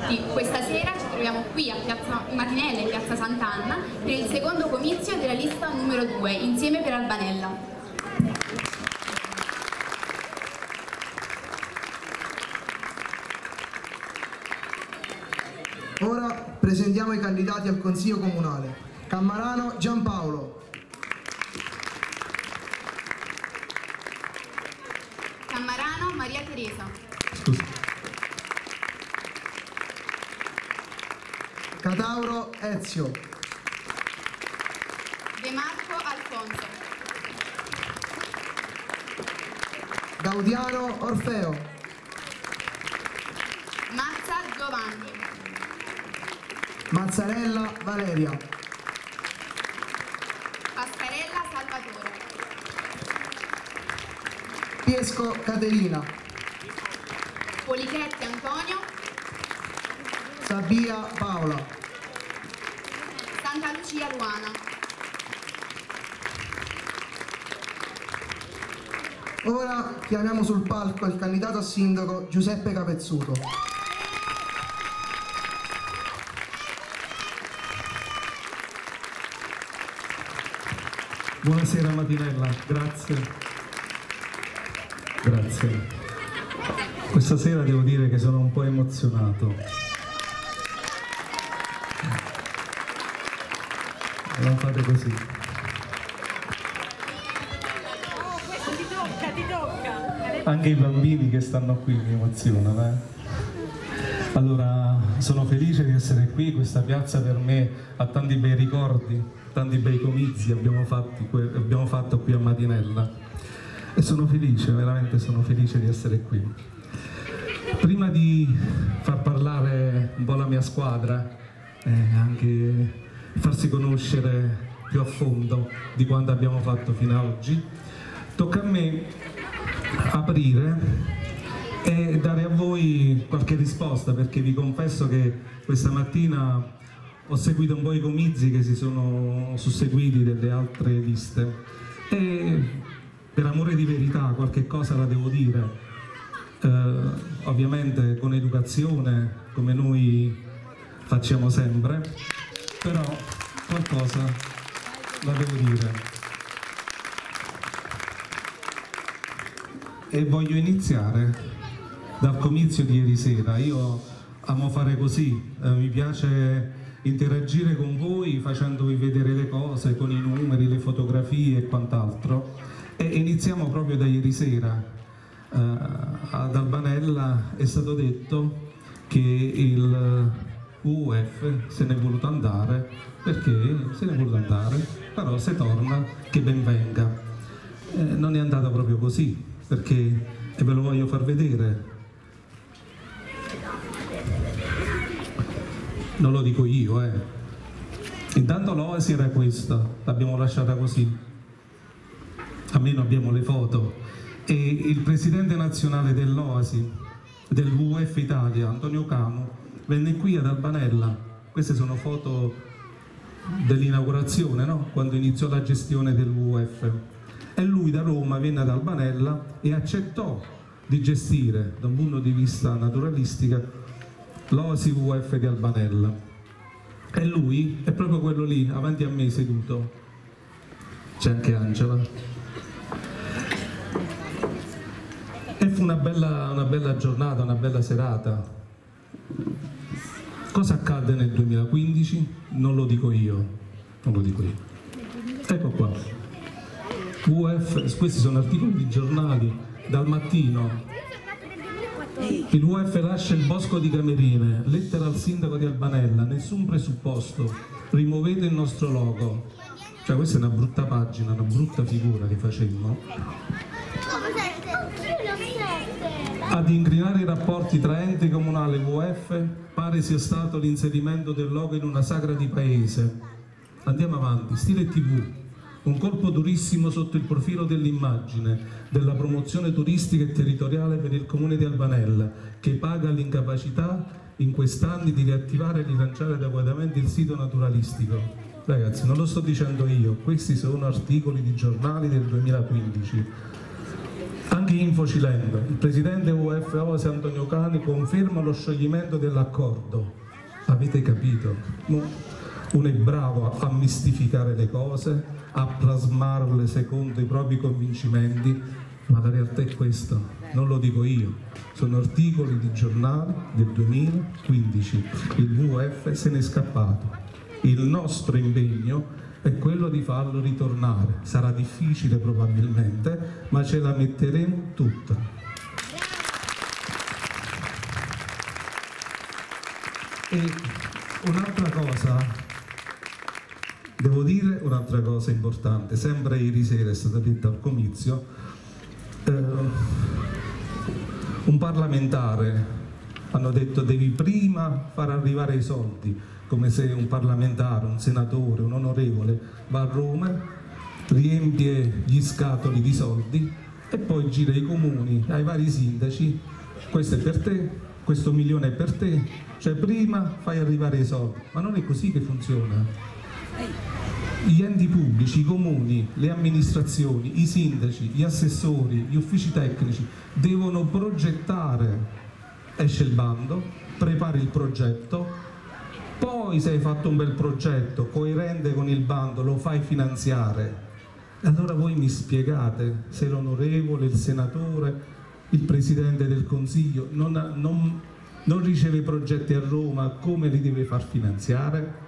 tutti, questa sera ci troviamo qui a Piazza Matinella in Piazza Sant'Anna per il secondo comizio della lista numero 2, Insieme per Albanella. Ora presentiamo i candidati al Consiglio Comunale. Cammarano Giampaolo. Cammarano Maria Teresa. Catauro Ezio. De Marco Alfonso. Gaudiano Orfeo. Mazza Giovanni. Mazzarella Valeria. Pascarella Salvatore. Piesco Caterina. Polichetti Antonio. Sabia Paola. Santa Lucia Luana. Ora chiamiamo sul palco il candidato a sindaco Giuseppe Capezzuto. Buonasera Matinella, grazie. Grazie. Questa sera devo dire che sono un po' emozionato. Non fate così. Oh, questo ti tocca. Anche i bambini che stanno qui mi emozionano. Allora, sono felice di essere qui. Questa piazza per me ha tanti bei ricordi, tanti bei comizi abbiamo fatto qui a Matinella e sono felice, veramente sono felice di essere qui. Prima di far parlare un po' la mia squadra, anche farsi conoscere più a fondo di quanto abbiamo fatto fino ad oggi, tocca a me aprire e dare a voi qualche risposta, perché vi confesso che questa mattina ho seguito un po' i comizi che si sono susseguiti delle altre liste e per amore di verità qualche cosa la devo dire, ovviamente con educazione come noi facciamo sempre, però qualcosa la devo dire. E voglio iniziare dal comizio di ieri sera. Io amo fare così, mi piace interagire con voi facendovi vedere le cose con i numeri, le fotografie e quant'altro, e iniziamo proprio da ieri sera. Ad Albanella è stato detto che il WWF se n'è voluto andare, perché se n'è voluto andare, però se torna che ben venga. Non è andata proprio così, perché, e ve lo voglio far vedere, non lo dico io, intanto l'Oasi era questa, l'abbiamo lasciata così, almeno abbiamo le foto, e il presidente nazionale dell'Oasi, del WWF Italia, Antonio Cano, venne qui ad Albanella. Queste sono foto dell'inaugurazione, no? Quando iniziò la gestione del WWF, e lui da Roma venne ad Albanella e accettò di gestire da un punto di vista naturalistico l'Oasi WWF di Albanella, e lui è proprio quello lì avanti a me seduto. C'è anche Angela. E fu una bella giornata, una bella serata. Cosa accadde nel 2015? Non lo dico io, non lo dico io. Ecco qua. WWF, questi sono articoli di giornali dal mattino. Il WWF lascia il bosco di Camerine, lettera al sindaco di Albanella, nessun presupposto, rimuovete il nostro logo. Cioè questa è una brutta pagina, una brutta figura che facemmo. Ad incrinare i rapporti tra ente comunale e WWF pare sia stato l'inserimento del logo in una sagra di paese. Andiamo avanti, stile TV. Un colpo durissimo sotto il profilo dell'immagine, della promozione turistica e territoriale per il comune di Albanella, che paga l'incapacità in quest'anni di riattivare e rilanciare adeguatamente il sito naturalistico. Ragazzi, non lo sto dicendo io, questi sono articoli di giornali del 2015. Anche Infocilendo, il presidente UFO Antonio Cani conferma lo scioglimento dell'accordo. Avete capito? Uno è bravo a mistificare le cose, a plasmarle secondo i propri convincimenti, ma la realtà è questa, non lo dico io, sono articoli di giornale del 2015, il WWF se n'è scappato. Il nostro impegno è quello di farlo ritornare, sarà difficile probabilmente, ma ce la metteremo tutta. E un'altra cosa, devo dire un'altra cosa importante, sempre ieri sera è stata detta al comizio, un parlamentare, hanno detto devi prima far arrivare i soldi, come se un parlamentare, un senatore, un onorevole va a Roma, riempie gli scatoli di soldi e poi gira ai comuni, ai vari sindaci, questo è per te, questo milione è per te, cioè prima fai arrivare i soldi, ma non è così che funziona. Gli enti pubblici, i comuni, le amministrazioni, i sindaci, gli assessori, gli uffici tecnici devono progettare, esce il bando, prepari il progetto, poi se hai fatto un bel progetto coerente con il bando lo fai finanziare. E allora voi mi spiegate se l'onorevole, il senatore, il presidente del consiglio non riceve progetti a Roma, come li deve far finanziare?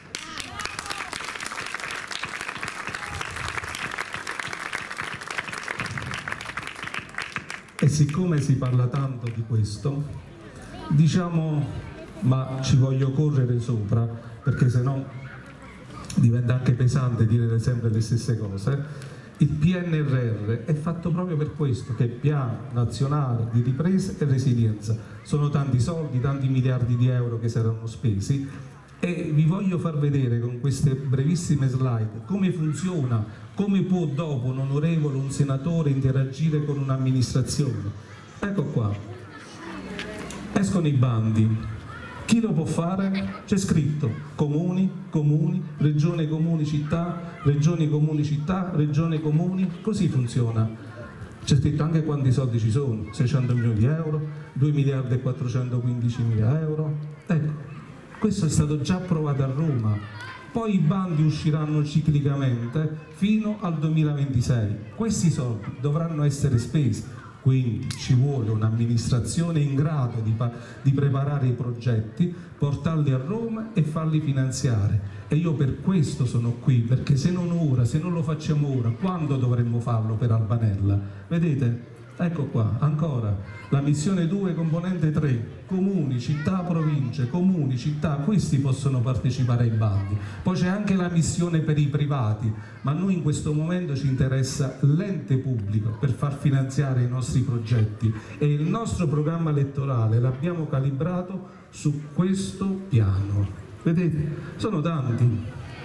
E siccome si parla tanto di questo, diciamo, ma ci voglio correre sopra perché sennò diventa anche pesante dire sempre le stesse cose, il PNRR è fatto proprio per questo, che è il Piano Nazionale di Ripresa e Resilienza. Sono tanti soldi, tanti miliardi di euro che saranno spesi e vi voglio far vedere con queste brevissime slide come funziona, come può dopo un onorevole, un senatore interagire con un'amministrazione. Ecco qua, escono i bandi. Chi lo può fare? C'è scritto comuni, comuni, regione, comuni, città, regioni, comuni, città, regione, comuni, così funziona. C'è scritto anche quanti soldi ci sono, 600 milioni di euro, 2 miliardi e 415 mila euro. Ecco, questo è stato già approvato a Roma. Poi i bandi usciranno ciclicamente fino al 2026. Questi soldi dovranno essere spesi. Quindi ci vuole un'amministrazione in grado di preparare i progetti, portarli a Roma e farli finanziare. E io per questo sono qui, perché se non ora, se non lo facciamo ora, quando dovremmo farlo per Albanella? Vedete? Ecco qua, ancora, la missione 2, componente 3, comuni, città, province, comuni, città, questi possono partecipare ai bandi. Poi c'è anche la missione per i privati, ma a noi in questo momento ci interessa l'ente pubblico per far finanziare i nostri progetti e il nostro programma elettorale l'abbiamo calibrato su questo piano. Vedete? Sono tanti.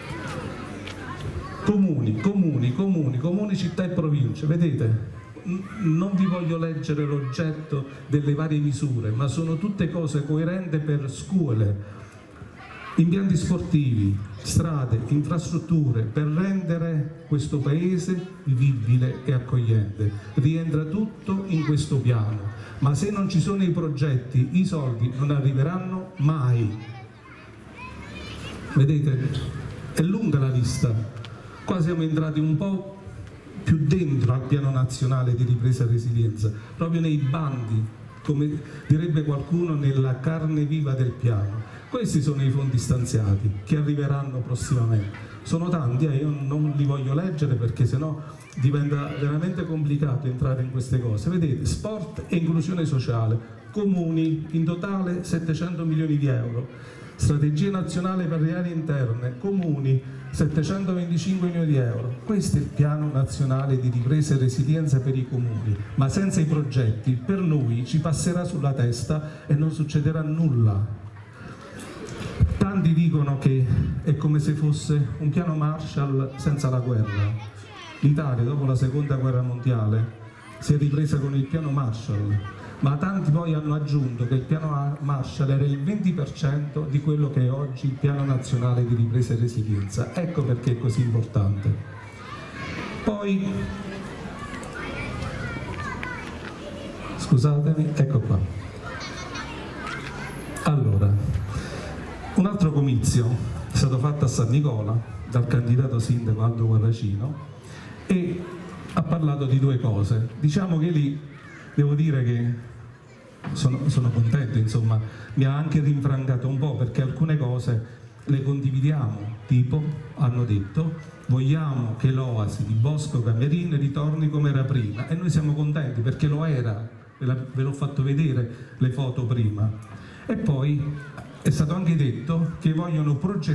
Comuni, comuni, comuni, comuni, città e province, vedete? Non vi voglio leggere l'oggetto delle varie misure, ma sono tutte cose coerenti per scuole, impianti sportivi, strade, infrastrutture, per rendere questo paese vivibile e accogliente. Rientra tutto in questo piano, ma se non ci sono i progetti, i soldi non arriveranno mai. Vedete? È lunga la lista, qua siamo entrati un po' più dentro al piano nazionale di ripresa e resilienza, proprio nei bandi, come direbbe qualcuno, nella carne viva del piano. Questi sono i fondi stanziati che arriveranno prossimamente. Sono tanti, io non li voglio leggere perché sennò diventa veramente complicato entrare in queste cose. Vedete, sport e inclusione sociale, comuni, in totale 700 milioni di euro. Strategia nazionale per le aree interne, comuni, 725 milioni di euro. Questo è il piano nazionale di ripresa e resilienza per i comuni, ma senza i progetti per noi ci passerà sulla testa e non succederà nulla. Tanti dicono che è come se fosse un piano Marshall senza la guerra. L'Italia dopo la seconda guerra mondiale si è ripresa con il piano Marshall, ma tanti poi hanno aggiunto che il piano Marshall era il 20% di quello che è oggi il piano nazionale di ripresa e resilienza. Ecco perché è così importante. Poi Scusatemi, ecco qua. Allora, un altro comizio è stato fatto a San Nicola dal candidato sindaco Aldo Guarracino e ha parlato di due cose. Diciamo che lì devo dire che sono contento, insomma, mi ha anche rinfrancato un po' perché alcune cose le condividiamo, tipo hanno detto vogliamo che l'oasi di Bosco Camerino ritorni come era prima e noi siamo contenti perché lo era, ve l'ho fatto vedere le foto prima. E poi è stato anche detto che vogliono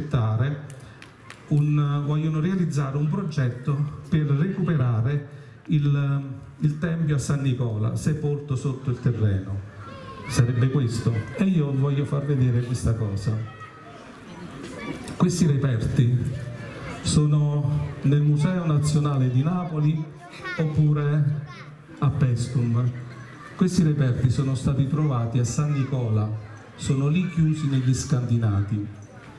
realizzare un progetto per recuperare il tempio a San Nicola sepolto sotto il terreno. Sarebbe questo, e io voglio far vedere questa cosa. Questi reperti sono nel Museo Nazionale di Napoli oppure a Pestum. Questi reperti sono stati trovati a San Nicola, sono lì chiusi negli scantinati.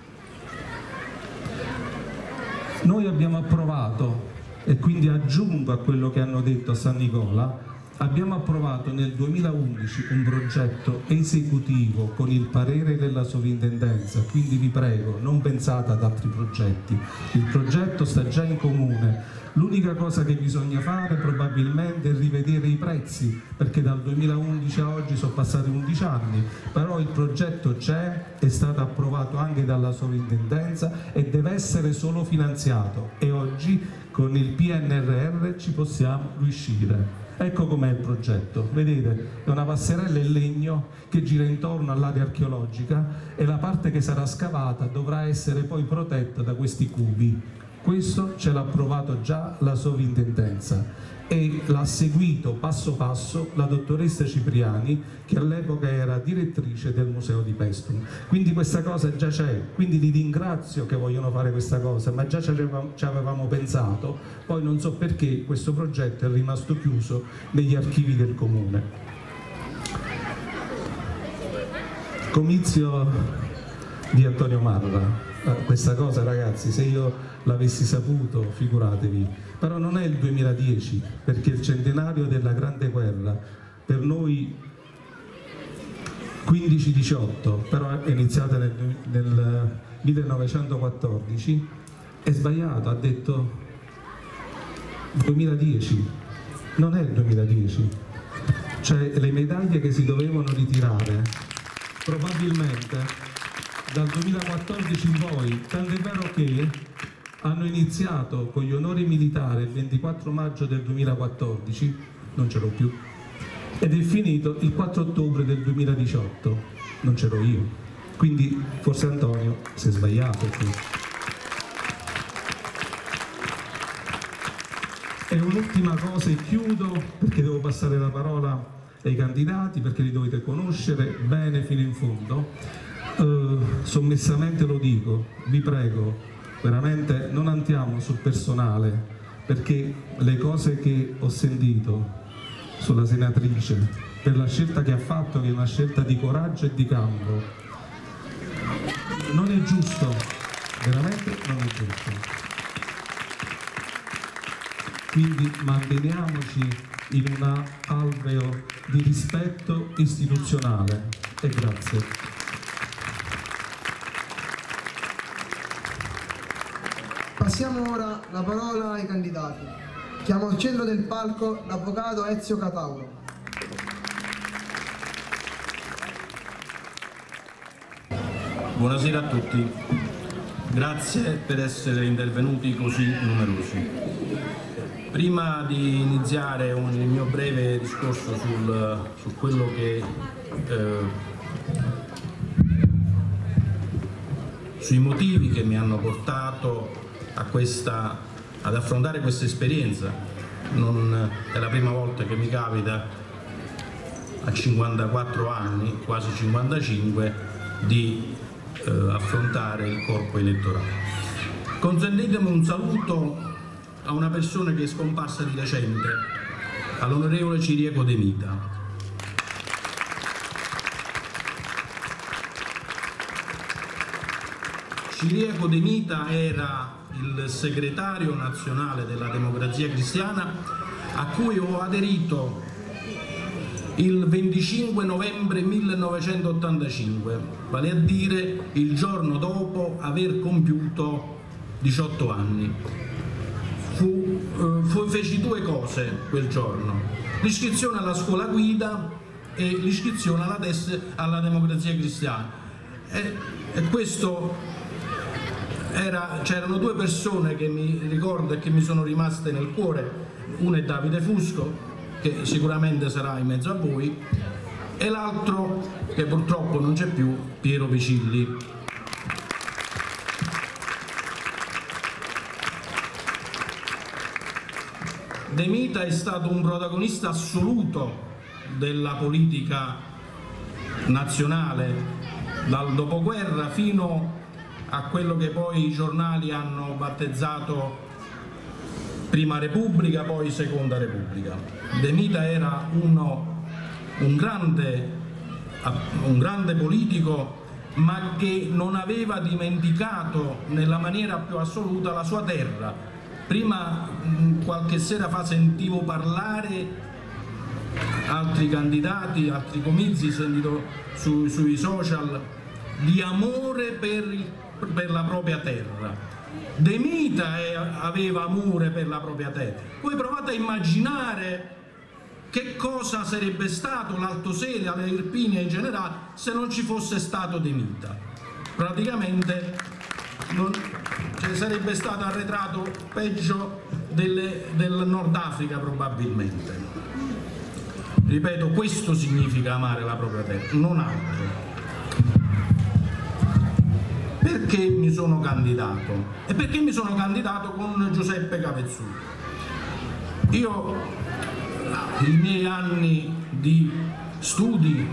Noi abbiamo approvato, e quindi aggiungo a quello che hanno detto a San Nicola, abbiamo approvato nel 2011 un progetto esecutivo con il parere della sovrintendenza, quindi vi prego, non pensate ad altri progetti, il progetto sta già in comune, l'unica cosa che bisogna fare probabilmente è rivedere i prezzi, perché dal 2011 a oggi sono passati 11 anni, però il progetto c'è, è stato approvato anche dalla sovrintendenza e deve essere solo finanziato e oggi con il PNRR ci possiamo riuscire. Ecco com'è il progetto, vedete, è una passerella in legno che gira intorno all'area archeologica e la parte che sarà scavata dovrà essere poi protetta da questi cubi. Questo ce l'ha approvato già la sovrintendenza e l'ha seguito passo passo la dottoressa Cipriani, che all'epoca era direttrice del museo di Pestum. Quindi questa cosa già c'è, quindi li ringrazio che vogliono fare questa cosa, ma già ci avevamo pensato, poi non so perché questo progetto è rimasto chiuso negli archivi del comune. Comizio di Antonio Marra. Questa cosa, ragazzi, se io l'avessi saputo, figuratevi, però non è il 2010, perché il centenario della Grande Guerra per noi 15-18, però è iniziata nel 1914, è sbagliato, ha detto 2010, non è il 2010, cioè le medaglie che si dovevano ritirare probabilmente dal 2014 in poi, tant'è vero che hanno iniziato con gli onori militari il 24 maggio del 2014, non c'ero più, ed è finito il 4 ottobre del 2018, non c'ero io, quindi forse Antonio si è sbagliato qui. E un'ultima cosa e chiudo, perché devo passare la parola ai candidati, perché li dovete conoscere bene fino in fondo. Sommessamente lo dico, vi prego, veramente non andiamo sul personale, perché le cose che ho sentito sulla senatrice, per la scelta che ha fatto, che è una scelta di coraggio e di campo, non è giusto, veramente non è giusto. Quindi manteniamoci in un alveo di rispetto istituzionale e grazie. Passiamo ora la parola ai candidati. Chiamo al centro del palco l'avvocato Ezio Catauro. Buonasera a tutti, grazie per essere intervenuti così numerosi. Prima di iniziare il mio breve discorso su quello che sui motivi che mi hanno portato ad affrontare questa esperienza, non è la prima volta che mi capita a 54 anni, quasi 55, di affrontare il corpo elettorale. Consentitemi un saluto a una persona che è scomparsa di recente, all'onorevole Ciriaco De Mita. Ciriaco De Mita era il segretario nazionale della Democrazia Cristiana, a cui ho aderito il 25 novembre 1985, vale a dire il giorno dopo aver compiuto 18 anni. Feci due cose quel giorno: l'iscrizione alla scuola guida e l'iscrizione alla Democrazia Cristiana. E questo c'erano due persone che mi ricordo e che mi sono rimaste nel cuore. Uno è Davide Fusco, che sicuramente sarà in mezzo a voi, e l'altro, che purtroppo non c'è più, Piero Picilli. De Mita è stato un protagonista assoluto della politica nazionale dal dopoguerra fino a quello che poi i giornali hanno battezzato Prima Repubblica, poi Seconda Repubblica. De Mita era un grande politico, ma che non aveva dimenticato nella maniera più assoluta la sua terra. Prima, qualche sera fa, sentivo parlare altri candidati, altri comizi, sentito sui social, di amore per la propria terra. De Mita aveva amore per la propria terra. Voi provate a immaginare che cosa sarebbe stato l'Alto Sele, le Irpinia in generale, se non ci fosse stato De Mita. Praticamente sarebbe stato arretrato peggio del Nord Africa, probabilmente. Ripeto, questo significa amare la propria terra, non altro. Perché mi sono candidato? E perché mi sono candidato con Giuseppe Capezzullo? Io, i miei anni di studi,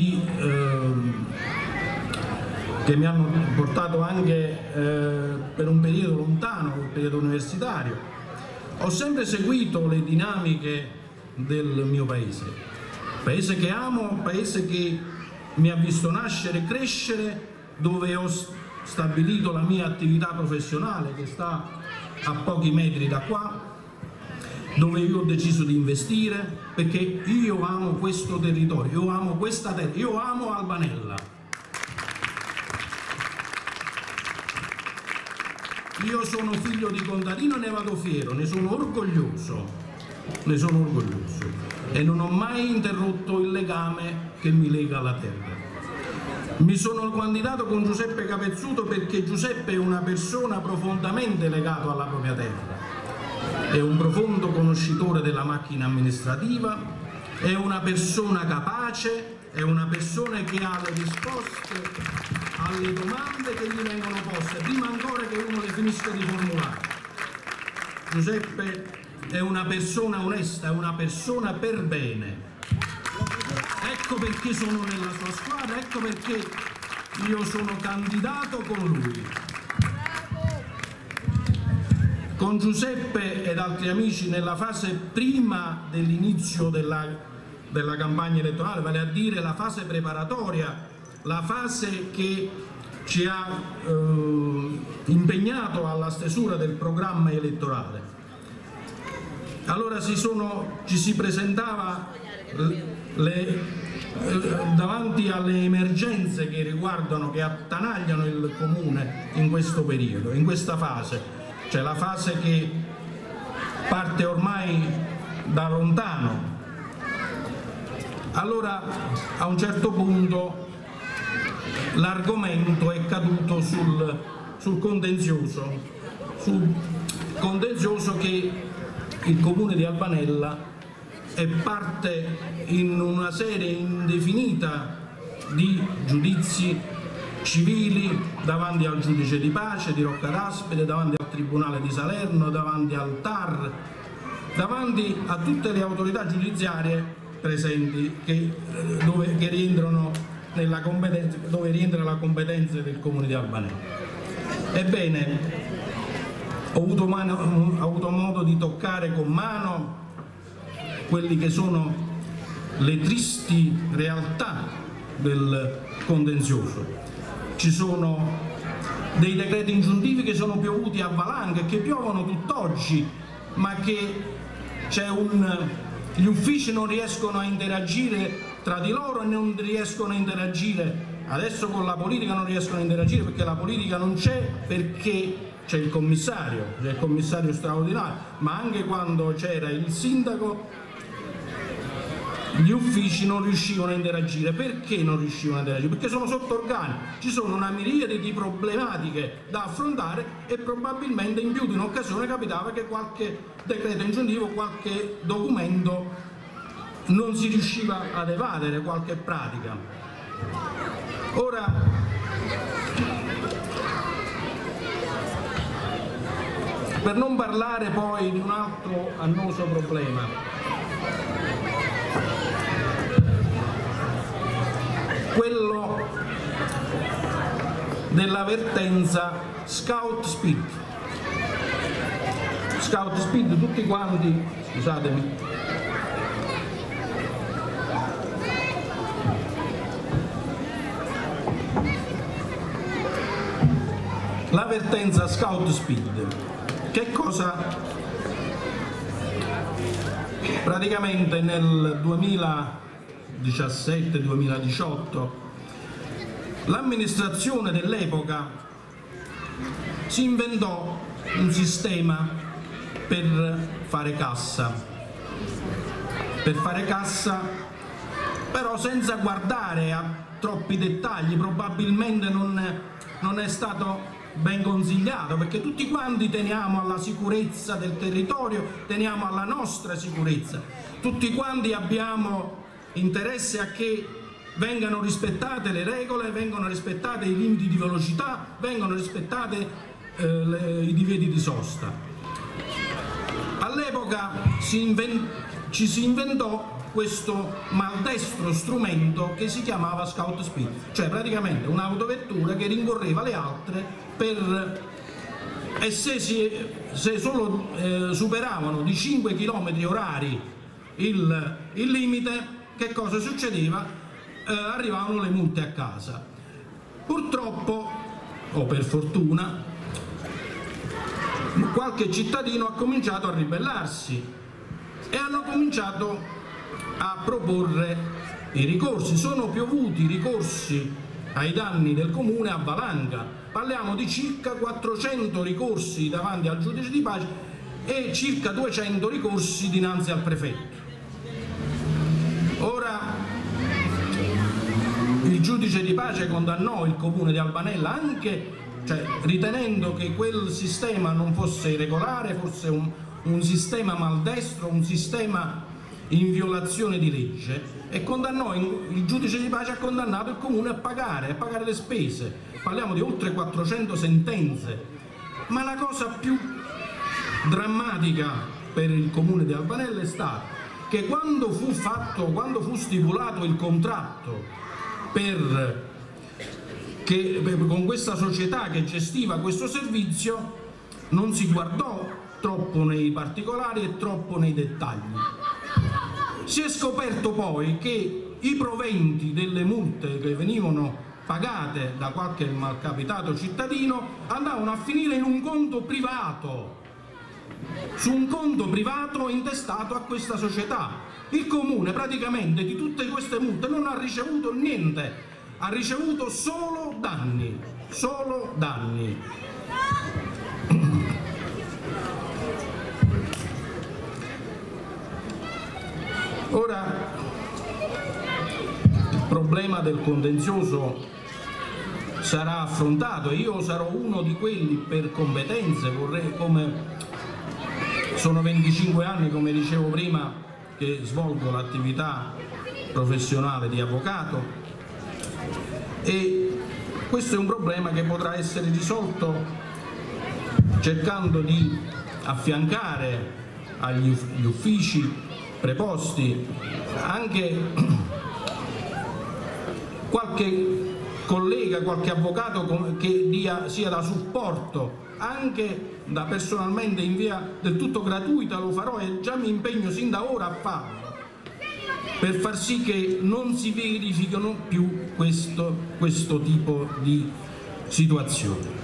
che mi hanno portato anche per un periodo lontano, il periodo universitario, ho sempre seguito le dinamiche del mio paese che amo, paese che mi ha visto nascere e crescere, dove ho stabilito la mia attività professionale, che sta a pochi metri da qua, dove io ho deciso di investire, perché io amo questo territorio, io amo questa terra, io amo Albanella. Io sono figlio di contadino e ne vado fiero, ne sono orgoglioso e non ho mai interrotto il legame che mi lega alla terra. Mi sono candidato con Giuseppe Capezzullo perché Giuseppe è una persona profondamente legata alla propria terra, è un profondo conoscitore della macchina amministrativa, è una persona capace, è una persona che ha le risposte alle domande che gli vengono poste, prima ancora che uno le finisca di formulare. Giuseppe è una persona onesta, è una persona per bene. Ecco perché sono nella sua squadra, ecco perché io sono candidato con lui. Con Giuseppe ed altri amici nella fase prima dell'inizio della campagna elettorale, vale a dire la fase preparatoria, la fase che ci ha impegnato alla stesura del programma elettorale. Allora ci si presentava davanti alle emergenze che riguardano, che attanagliano il comune in questo periodo, in questa fase, cioè la fase che parte ormai da lontano. Allora a un certo punto l'argomento è caduto sul contenzioso che il comune di Albanella è parte in una serie indefinita di giudizi civili davanti al giudice di pace di Rocca d'Aspide, davanti al Tribunale di Salerno, davanti al TAR, davanti a tutte le autorità giudiziarie presenti dove rientra la competenza del comune di Albanella. Ebbene, ho avuto modo di toccare con mano quelli che sono le tristi realtà del contenzioso. Ci sono dei decreti ingiuntivi che sono piovuti a valanga e che piovono tutt'oggi, ma che c'è gli uffici non riescono a interagire tra di loro e non riescono a interagire, adesso con la politica non riescono a interagire perché la politica non c'è, perché c'è il commissario straordinario, ma anche quando c'era il sindaco gli uffici non riuscivano a interagire. Perché non riuscivano a interagire? Perché sono sotto organico, ci sono una miriade di problematiche da affrontare e probabilmente in più di un'occasione capitava che qualche decreto ingiuntivo, qualche documento non si riusciva ad evadere, qualche pratica. Ora, per non parlare poi di un altro annoso problema, quello dell'avvertenza Scout Speed. Scout Speed, tutti quanti, scusatemi, l'avvertenza Scout Speed, che cosa? Praticamente nel 2017-2018 l'amministrazione dell'epoca si inventò un sistema per fare cassa, però senza guardare a troppi dettagli. Probabilmente non è stato ben consigliato, perché tutti quanti teniamo alla sicurezza del territorio, teniamo alla nostra sicurezza, tutti quanti abbiamo interesse a che vengano rispettate le regole, vengano rispettati i limiti di velocità, vengano rispettati i divieti di sosta. All'epoca ci si inventò questo maldestro strumento che si chiamava Scout Speed, cioè praticamente un'autovettura che rincorreva le altre e se solo superavano di 5 km orari il limite, che cosa succedeva? Arrivavano le multe a casa. Purtroppo, o per fortuna, qualche cittadino ha cominciato a ribellarsi e hanno cominciato a proporre i ricorsi. Sono piovuti i ricorsi ai danni del comune a valanga, parliamo di circa 400 ricorsi davanti al giudice di pace e circa 200 ricorsi dinanzi al prefetto. Ora, il giudice di pace condannò il comune di Albanella anche, ritenendo che quel sistema non fosse irregolare, fosse un sistema maldestro, un sistema in violazione di legge, e condannò, il giudice di pace ha condannato il comune a pagare le spese. Parliamo di oltre 400 sentenze, ma la cosa più drammatica per il comune di Albanella è stata che quando fu stipulato il contratto con questa società che gestiva questo servizio, non si guardò troppo nei particolari e troppo nei dettagli. Si è scoperto poi che i proventi delle multe che venivano pagate da qualche malcapitato cittadino andavano a finire in un conto privato, su un conto privato intestato a questa società. Il comune praticamente di tutte queste multe non ha ricevuto niente, ha ricevuto solo danni, solo danni. Ora, il problema del contenzioso sarà affrontato e io sarò uno di quelli per competenze, sono 25 anni, come dicevo prima, che svolgo l'attività professionale di avvocato, e questo è un problema che potrà essere risolto cercando di affiancare agli uffici preposti anche qualche collega, qualche avvocato che sia da supporto, anche da personalmente in via del tutto gratuita, lo farò e già mi impegno sin da ora a farlo, per far sì che non si verifichino più questo tipo di situazioni.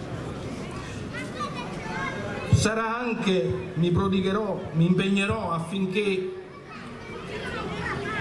Sarà anche, mi impegnerò affinché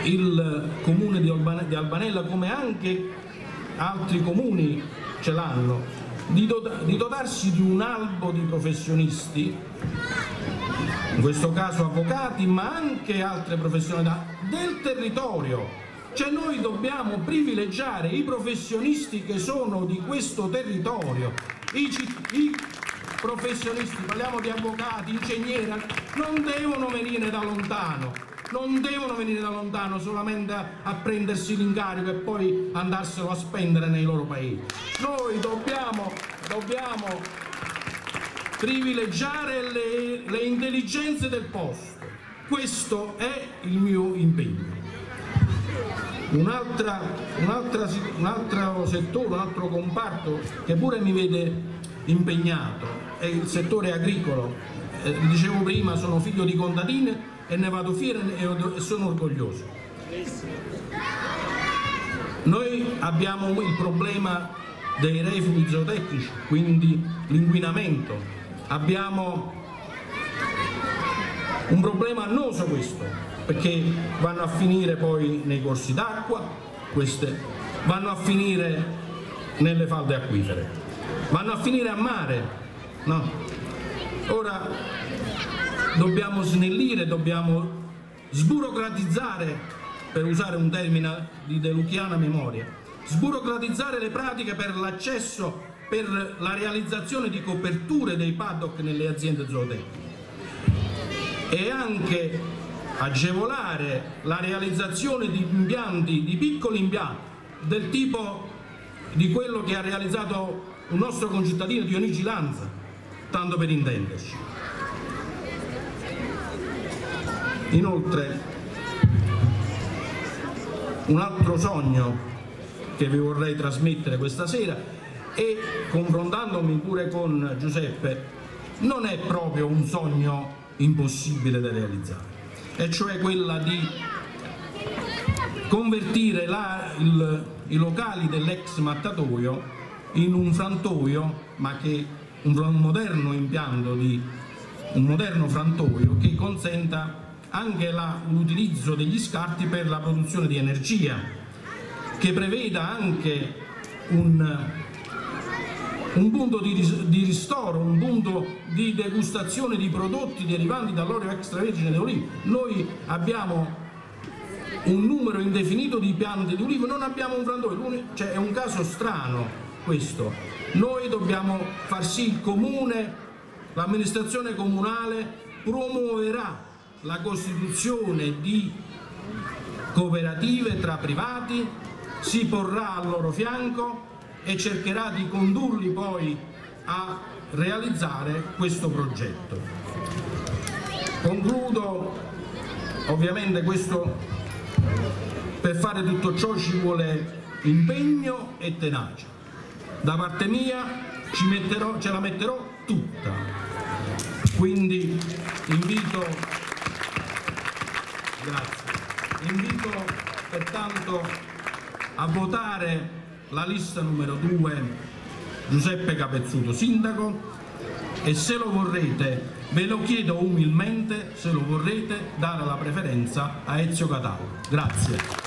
il comune di Albanella, come anche altri comuni ce l'hanno, di dotarsi di un albo di professionisti, in questo caso avvocati, ma anche altre professionalità del territorio. Cioè noi dobbiamo privilegiare i professionisti che sono di questo territorio, i professionisti, parliamo di avvocati, ingegneri, non devono venire da lontano, non devono venire da lontano solamente a prendersi l'incarico e poi andarselo a spendere nei loro paesi. Noi dobbiamo privilegiare le intelligenze del posto, questo è il mio impegno. Un altro settore, un altro comparto che pure mi vede impegnato è il settore agricolo. Dicevo prima, sono figlio di contadini e ne vado fiero e sono orgoglioso. Noi abbiamo il problema dei reflui zootecnici, quindi l'inquinamento. Abbiamo un problema annoso questo, perché vanno a finire poi nei corsi d'acqua, queste vanno a finire nelle falde acquifere, vanno a finire a mare, no? Ora dobbiamo snellire, dobbiamo sburocratizzare, per usare un termine di deluchiana memoria, sburocratizzare le pratiche per l'accesso, per la realizzazione di coperture dei paddock nelle aziende zootecniche e anche agevolare la realizzazione di impianti, di piccoli impianti del tipo di quello che ha realizzato un nostro concittadino Dionigi Lanza, tanto per intenderci. Inoltre un altro sogno che vi vorrei trasmettere questa sera, e confrontandomi pure con Giuseppe, non è proprio un sogno impossibile da realizzare, e cioè quella di convertire i locali dell'ex mattatoio in un frantoio, ma che un moderno impianto un moderno frantoio che consenta anche l'utilizzo degli scarti per la produzione di energia, che preveda anche un punto di ristoro, un punto di degustazione di prodotti derivanti dall'olio extravergine di oliva. Noi abbiamo un numero indefinito di piante di olivo, non abbiamo un frantoio, cioè è un caso strano questo. Noi dobbiamo far sì, il comune, l'amministrazione comunale promuoverà la costituzione di cooperative tra privati, si porrà al loro fianco e cercherà di condurli poi a realizzare questo progetto. Concludo, ovviamente per fare tutto ciò ci vuole impegno e tenacia. Da parte mia ce la metterò tutta, quindi invito pertanto a votare la lista numero 2, Giuseppe Capezzuto sindaco, e se lo vorrete, ve lo chiedo umilmente, se lo vorrete, dare la preferenza a Ezio Cataldo. Grazie.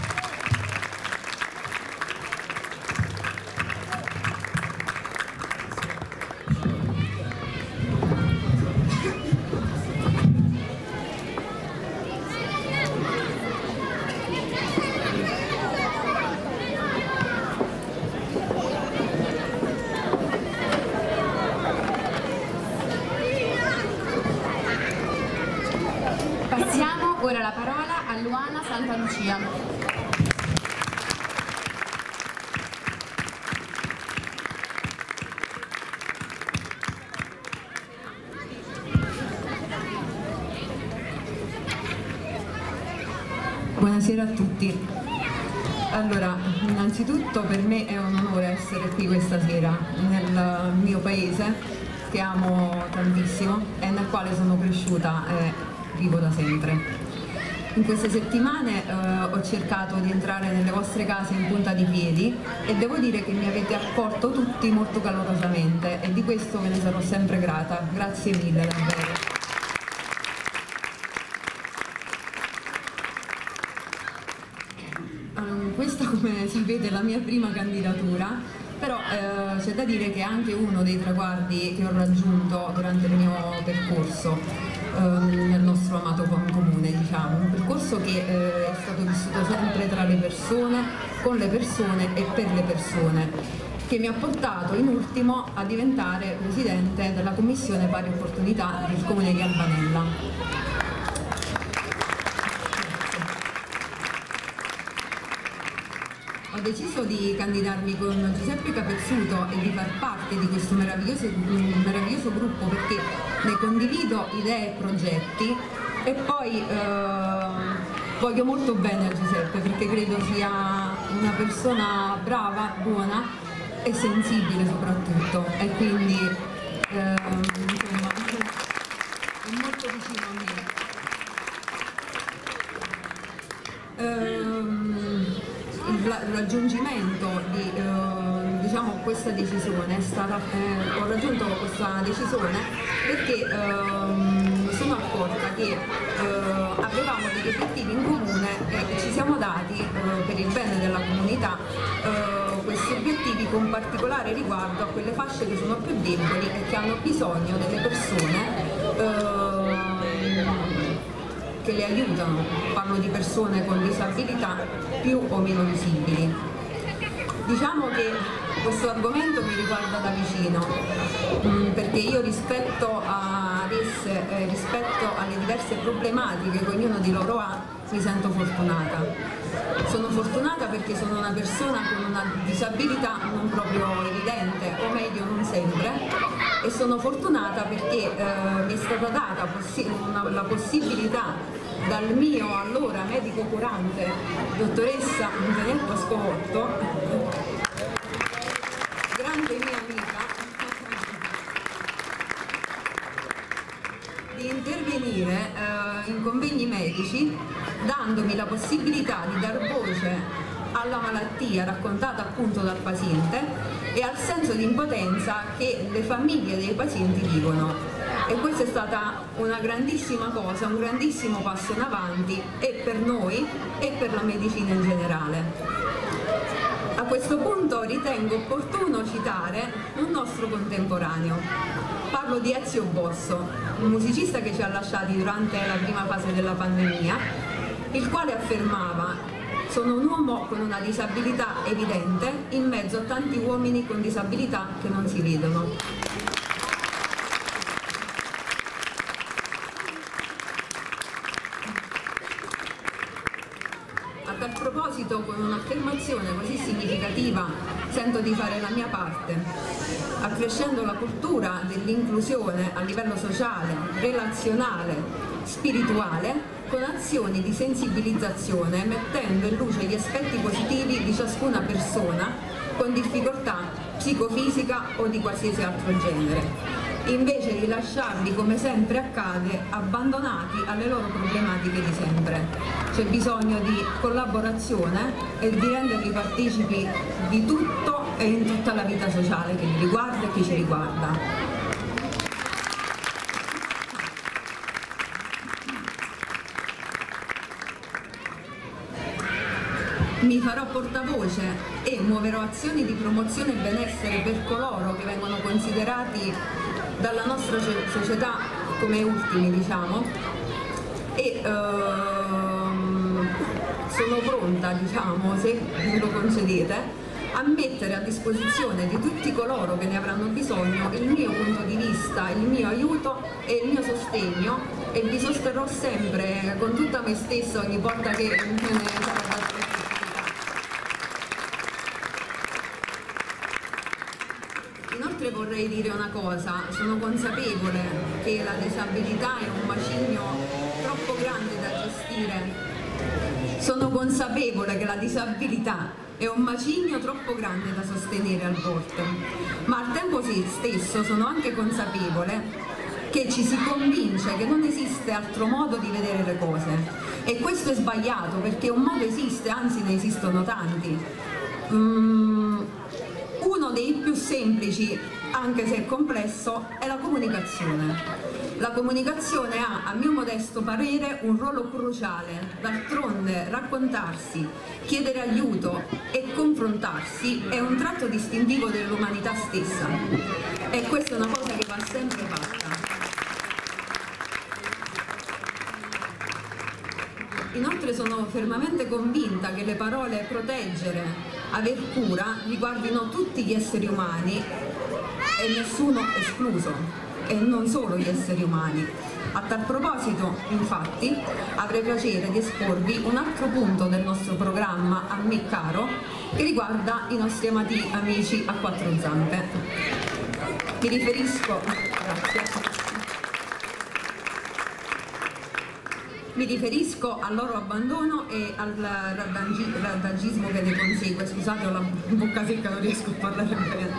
Passiamo ora la parola a Luana Santalucia. Buonasera a tutti. Allora, innanzitutto per me è un onore essere qui questa sera nel mio paese, che amo tantissimo e nel quale sono cresciuta e vivo da sempre. In queste settimane ho cercato di entrare nelle vostre case in punta di piedi e devo dire che mi avete accolto tutti molto calorosamente e di questo ve ne sarò sempre grata. Grazie mille davvero. c'è da dire che è anche uno dei traguardi che ho raggiunto durante il mio percorso nel nostro amato comune, diciamo, un percorso che è stato vissuto sempre tra le persone, con le persone e per le persone, che mi ha portato in ultimo a diventare presidente della Commissione Pari Opportunità del Comune di Albanella. Ho deciso di candidarmi con Giuseppe Capezzuto e di far parte di questo meraviglioso gruppo perché ne condivido idee e progetti e poi voglio molto bene a Giuseppe perché credo sia una persona brava, buona e sensibile soprattutto e quindi insomma, è molto vicino a me. Il raggiungimento di diciamo, questa decisione è stata, ho raggiunto questa decisione perché mi sono accorta che avevamo degli obiettivi in comune e ci siamo dati per il bene della comunità questi obiettivi con particolare riguardo a quelle fasce che sono più deboli e che hanno bisogno delle persone che le aiutano, parlo di persone con disabilità più o meno visibili. Diciamo che questo argomento mi riguarda da vicino, perché io rispetto ad esse, rispetto alle diverse problematiche che ognuno di loro ha, mi sento fortunata. Sono fortunata perché sono una persona con una disabilità non proprio evidente, o meglio non sempre, e sono fortunata perché mi è stata data la possibilità dal mio allora medico curante, dottoressa Antonietta Scovotto, grande mia amica, di intervenire in convegni medici dandomi la possibilità di dar voce alla malattia raccontata appunto dal paziente e al senso di impotenza che le famiglie dei pazienti vivono. E questa è stata una grandissima cosa, un grandissimo passo in avanti e per noi e per la medicina in generale. A questo punto ritengo opportuno citare un nostro contemporaneo. Parlo di Ezio Bosso, un musicista che ci ha lasciati durante la prima fase della pandemia, il quale affermava: sono un uomo con una disabilità evidente in mezzo a tanti uomini con disabilità che non si vedono. A tal proposito, con un'affermazione così significativa, sento di fare la mia parte, accrescendo la cultura dell'inclusione a livello sociale, relazionale, spirituale, con azioni di sensibilizzazione, mettendo in luce gli aspetti positivi di ciascuna persona con difficoltà psicofisica o di qualsiasi altro genere, invece di lasciarli, come sempre accade, abbandonati alle loro problematiche di sempre. C'è bisogno di collaborazione e di renderli partecipi di tutto e in tutta la vita sociale che li riguarda e che ci riguarda. Mi farò portavoce e muoverò azioni di promozione e benessere per coloro che vengono considerati dalla nostra società come ultimi, diciamo, e sono pronta, diciamo, se me lo concedete, a mettere a disposizione di tutti coloro che ne avranno bisogno il mio punto di vista, il mio aiuto e il mio sostegno, e vi sosterrò sempre con tutta me stessa ogni volta che me ne sarà data. Inoltre vorrei dire una cosa: sono consapevole che la disabilità è un macigno troppo grande da gestire. Sono consapevole che la disabilità è un macigno troppo grande da sostenere a volte, ma al tempo stesso sono anche consapevole che ci si convince che non esiste altro modo di vedere le cose, e questo è sbagliato, perché un modo esiste, anzi ne esistono tanti. Uno dei più semplici, anche se è complesso, è la comunicazione. La comunicazione ha, a mio modesto parere, un ruolo cruciale. D'altronde raccontarsi, chiedere aiuto e confrontarsi è un tratto distintivo dell'umanità stessa. E questa è una cosa che va sempre fatta. Inoltre sono fermamente convinta che le parole proteggere, aver cura riguardino tutti gli esseri umani e nessuno escluso, e non solo gli esseri umani. A tal proposito, infatti, avrei piacere di esporvi un altro punto del nostro programma A me caro, che riguarda i nostri amati amici a quattro zampe. Mi riferisco... Grazie. Mi riferisco al loro abbandono e al randagismo che ne consegue. Scusate, ho la bocca secca, non riesco a parlare bene.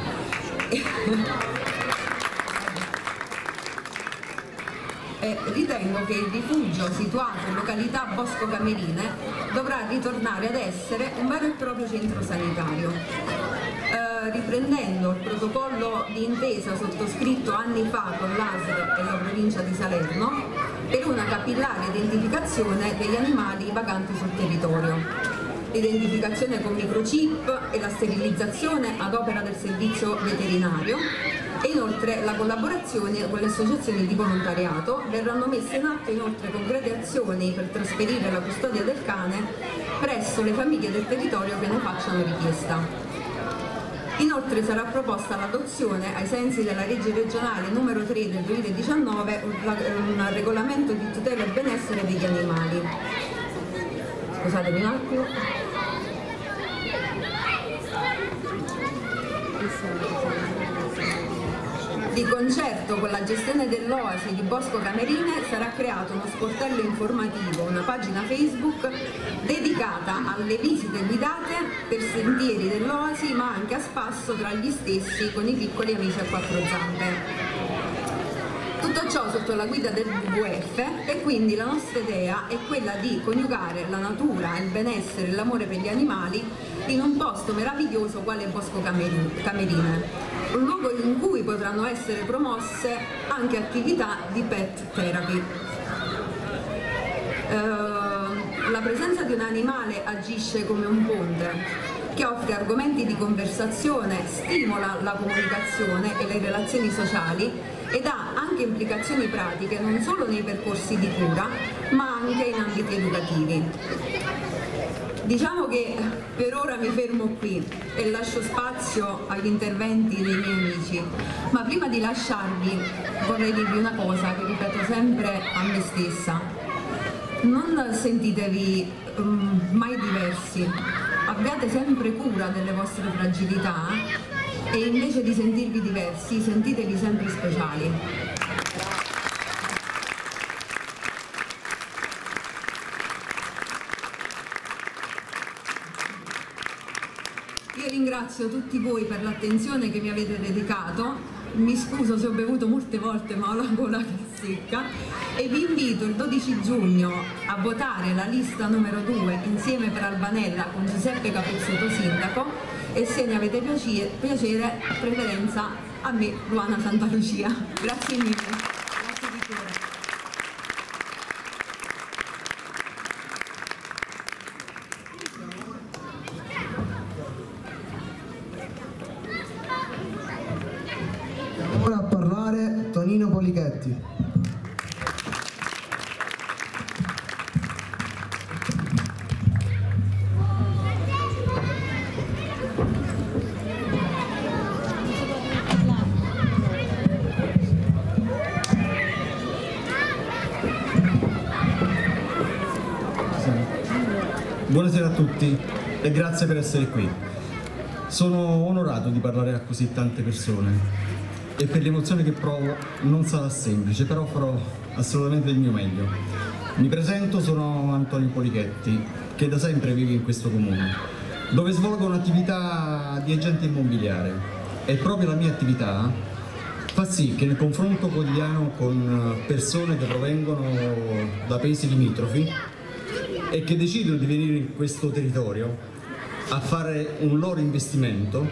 Ritengo che il rifugio situato in località Bosco Camerine dovrà ritornare ad essere un vero e proprio centro sanitario. Riprendendo il protocollo di intesa sottoscritto anni fa con l'ASL e la provincia di Salerno per una capillare identificazione degli animali vaganti sul territorio, l'identificazione con microchip e la sterilizzazione ad opera del servizio veterinario, e inoltre la collaborazione con le associazioni di volontariato. Verranno messe in atto inoltre concrete azioni per trasferire la custodia del cane presso le famiglie del territorio che ne facciano richiesta. Inoltre sarà proposta l'adozione, ai sensi della legge regionale numero 3 del 2019, un regolamento di tutela e benessere degli animali. Scusatemi un attimo. Di concerto con la gestione dell'Oasi di Bosco Camerine sarà creato uno sportello informativo, una pagina Facebook dedicata alle visite guidate per sentieri dell'Oasi, ma anche a spasso tra gli stessi con i piccoli amici a quattro zampe. Tutto ciò sotto la guida del WWF, e quindi la nostra idea è quella di coniugare la natura, il benessere e l'amore per gli animali in un posto meraviglioso quale Bosco Camerine, un luogo in cui potranno essere promosse anche attività di pet therapy. La presenza di un animale agisce come un ponte che offre argomenti di conversazione, stimola la comunicazione e le relazioni sociali ed ha anche implicazioni pratiche non solo nei percorsi di cura ma anche in ambiti educativi. Diciamo che per ora mi fermo qui e lascio spazio agli interventi dei miei amici, ma prima di lasciarvi vorrei dirvi una cosa che ripeto sempre a me stessa: non sentitevi mai diversi, abbiate sempre cura delle vostre fragilità e invece di sentirvi diversi sentitevi sempre speciali. Io ringrazio tutti voi per l'attenzione che mi avete dedicato, mi scuso se ho bevuto molte volte ma ho la gola che è secca, e vi invito il 12 giugno a votare la lista numero 2 Insieme per Albanella con Giuseppe Capuzzetto sindaco, e se ne avete piacere, preferenza a me, Luana Santalucia. Grazie mille. Grazie di cuore. Ora a parlare Tonino Polichetti. Buonasera a tutti e grazie per essere qui. Sono onorato di parlare a così tante persone e per l'emozione che provo non sarà semplice, però farò assolutamente il mio meglio. Mi presento, sono Antonio Polichetti, che da sempre vive in questo comune, dove svolgo un'attività di agente immobiliare, e proprio la mia attività fa sì che nel confronto quotidiano con persone che provengono da paesi limitrofi e che decidono di venire in questo territorio a fare un loro investimento,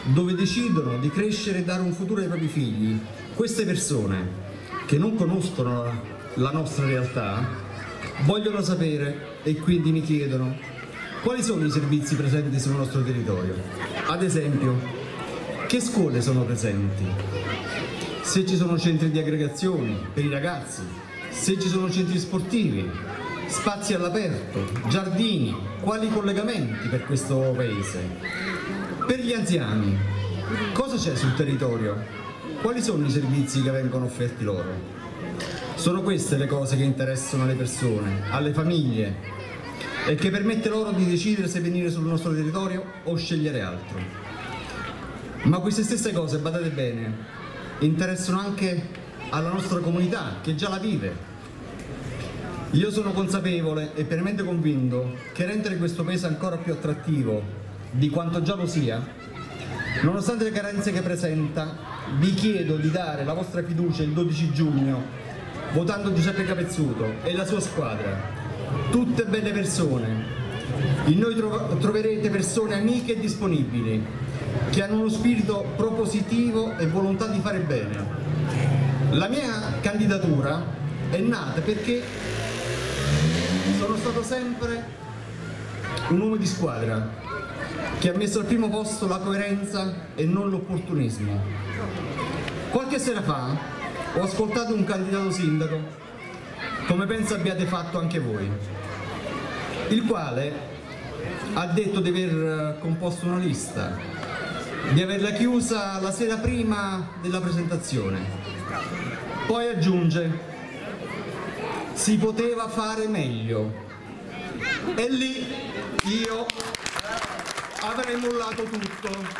dove decidono di crescere e dare un futuro ai propri figli, queste persone che non conoscono la nostra realtà vogliono sapere e quindi mi chiedono quali sono i servizi presenti sul nostro territorio. Ad esempio, che scuole sono presenti, se ci sono centri di aggregazione per i ragazzi, se ci sono centri sportivi, spazi all'aperto, giardini, quali collegamenti per questo paese. Per gli anziani, cosa c'è sul territorio? Quali sono i servizi che vengono offerti loro? Sono queste le cose che interessano alle persone, alle famiglie e che permette loro di decidere se venire sul nostro territorio o scegliere altro. Ma queste stesse cose, badate bene, interessano anche alla nostra comunità che già la vive. Io sono consapevole e pienamente convinto che rendere questo paese ancora più attrattivo di quanto già lo sia, nonostante le carenze che presenta, vi chiedo di dare la vostra fiducia il 12 giugno votando Giuseppe Capezzuto e la sua squadra. Tutte belle persone. In noi troverete persone amiche e disponibili, che hanno uno spirito propositivo e volontà di fare bene. La mia candidatura è nata perché sono stato sempre un uomo di squadra che ha messo al primo posto la coerenza e non l'opportunismo. Qualche sera fa ho ascoltato un candidato sindaco, come penso abbiate fatto anche voi, il quale ha detto di aver composto una lista, di averla chiusa la sera prima della presentazione. Poi aggiunge: si poteva fare meglio. E lì io avrei mollato tutto.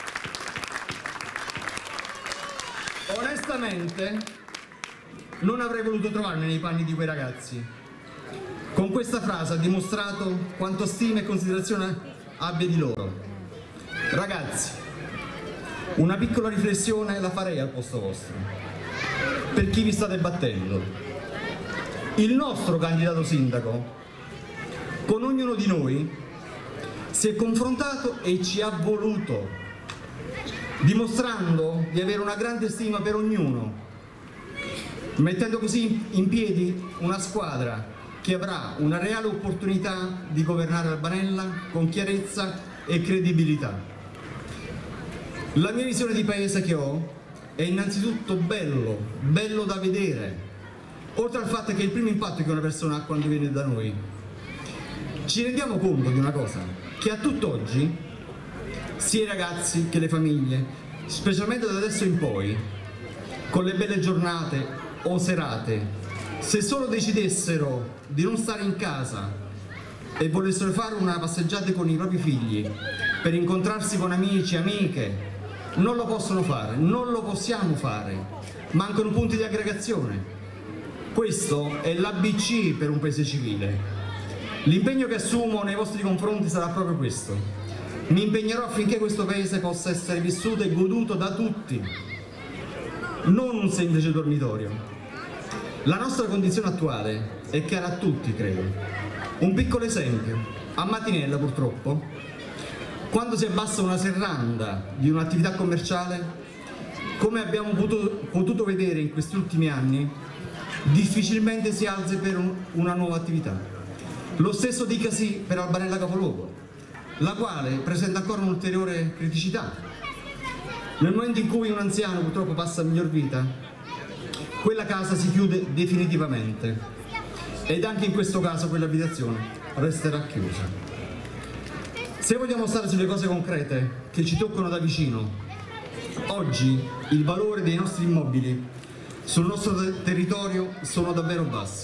Onestamente non avrei voluto trovarmi nei panni di quei ragazzi. Con questa frase ha dimostrato quanto stima e considerazione abbia di loro. Ragazzi, una piccola riflessione la farei al posto vostro, per chi vi state battendo. Il nostro candidato sindaco con ognuno di noi si è confrontato e ci ha voluto, dimostrando di avere una grande stima per ognuno, mettendo così in piedi una squadra che avrà una reale opportunità di governare Albanella con chiarezza e credibilità. La mia visione di paese che ho è innanzitutto bello da vedere, oltre al fatto che è il primo impatto che una persona ha quando viene da noi. Ci rendiamo conto di una cosa, che a tutt'oggi sia i ragazzi che le famiglie, specialmente da adesso in poi, con le belle giornate o serate, se solo decidessero di non stare in casa e volessero fare una passeggiata con i propri figli per incontrarsi con amici e amiche, non lo possono fare, non lo possiamo fare, mancano punti di aggregazione. Questo è l'ABC per un paese civile. L'impegno che assumo nei vostri confronti sarà proprio questo. Mi impegnerò affinché questo paese possa essere vissuto e goduto da tutti, non un semplice dormitorio. La nostra condizione attuale è chiara a tutti, credo. Un piccolo esempio: a Matinella, purtroppo, quando si abbassa una serranda di un'attività commerciale, come abbiamo potuto vedere in questi ultimi anni, difficilmente si alza per una nuova attività. Lo stesso dicasi per Albanella Capoluogo, la quale presenta ancora un'ulteriore criticità. Nel momento in cui un anziano purtroppo passa a miglior vita, quella casa si chiude definitivamente ed anche in questo caso quell'abitazione resterà chiusa. Se vogliamo stare sulle cose concrete che ci toccano da vicino, oggi il valore dei nostri immobili sul nostro territorio sono davvero bassi.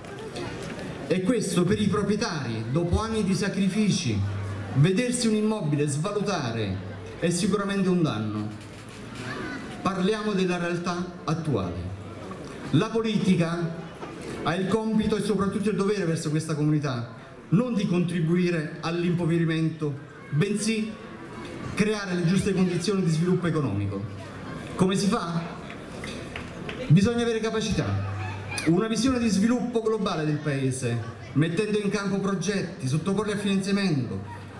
E questo per i proprietari, dopo anni di sacrifici, vedersi un immobile svalutare è sicuramente un danno. Parliamo della realtà attuale. La politica ha il compito e soprattutto il dovere verso questa comunità, non di contribuire all'impoverimento, bensì creare le giuste condizioni di sviluppo economico. Come si fa? Bisogna avere capacità, una visione di sviluppo globale del paese, mettendo in campo progetti, sottoporli a finanziamento,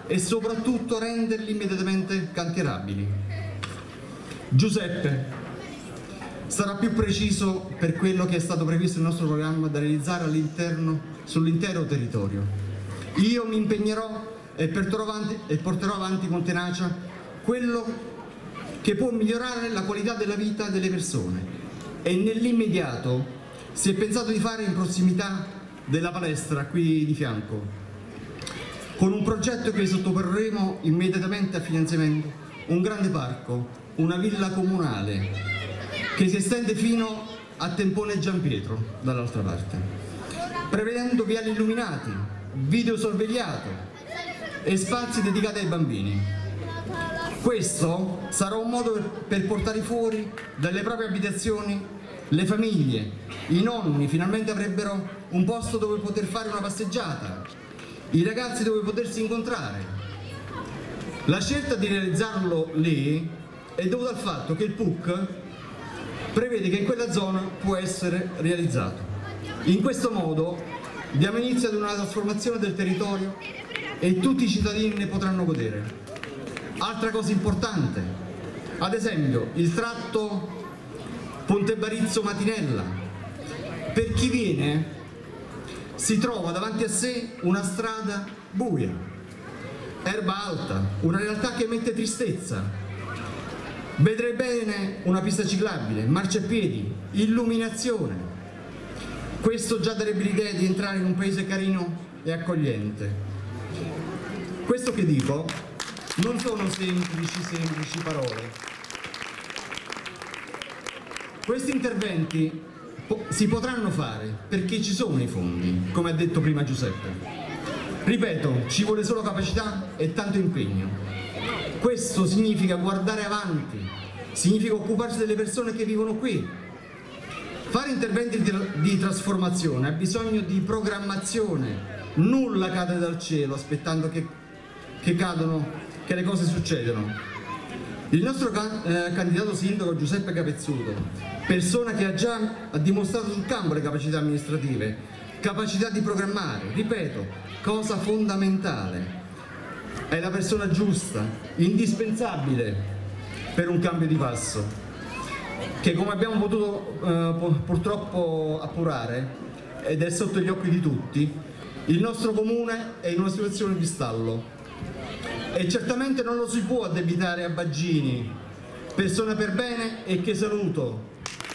e soprattutto renderli immediatamente cantierabili. Giuseppe sarà più preciso per quello che è stato previsto nel nostro programma da realizzare sull'intero territorio. Io mi impegnerò e porterò avanti con tenacia quello che può migliorare la qualità della vita delle persone, e nell'immediato si è pensato di fare in prossimità della palestra qui di fianco, con un progetto che sottoporremo immediatamente a finanziamento, un grande parco, una villa comunale che si estende fino a Tempone Giampietro dall'altra parte, prevedendo viali illuminati, videosorvegliato e spazi dedicati ai bambini. Questo sarà un modo per portare fuori dalle proprie abitazioni le famiglie, i nonni finalmente avrebbero un posto dove poter fare una passeggiata, i ragazzi dove potersi incontrare. La scelta di realizzarlo lì è dovuta al fatto che il PUC prevede che in quella zona può essere realizzato. In questo modo diamo inizio ad una trasformazione del territorio e tutti i cittadini ne potranno godere. Altra cosa importante, ad esempio il tratto Ponte Barizzo-Matinella. Per chi viene si trova davanti a sé una strada buia, erba alta, una realtà che mette tristezza. Vedrei bene una pista ciclabile, marciapiedi, illuminazione. Questo già darebbe l'idea di entrare in un paese carino e accogliente. Questo che dico non sono semplici parole. Questi interventi si potranno fare perché ci sono i fondi, come ha detto prima Giuseppe. Ripeto, ci vuole solo capacità e tanto impegno. Questo significa guardare avanti, significa occuparsi delle persone che vivono qui. Fare interventi di trasformazione ha bisogno di programmazione, nulla cade dal cielo aspettando che le cose succedano. Il nostro candidato sindaco Giuseppe Capezzuto, persona che ha già dimostrato sul campo le capacità amministrative, capacità di programmare, ripeto, cosa fondamentale, è la persona giusta, indispensabile per un cambio di passo, che come abbiamo potuto purtroppo appurare, ed è sotto gli occhi di tutti, il nostro comune è in una situazione di stallo. E certamente non lo si può addebitare a Baggini, persona per bene e che saluto.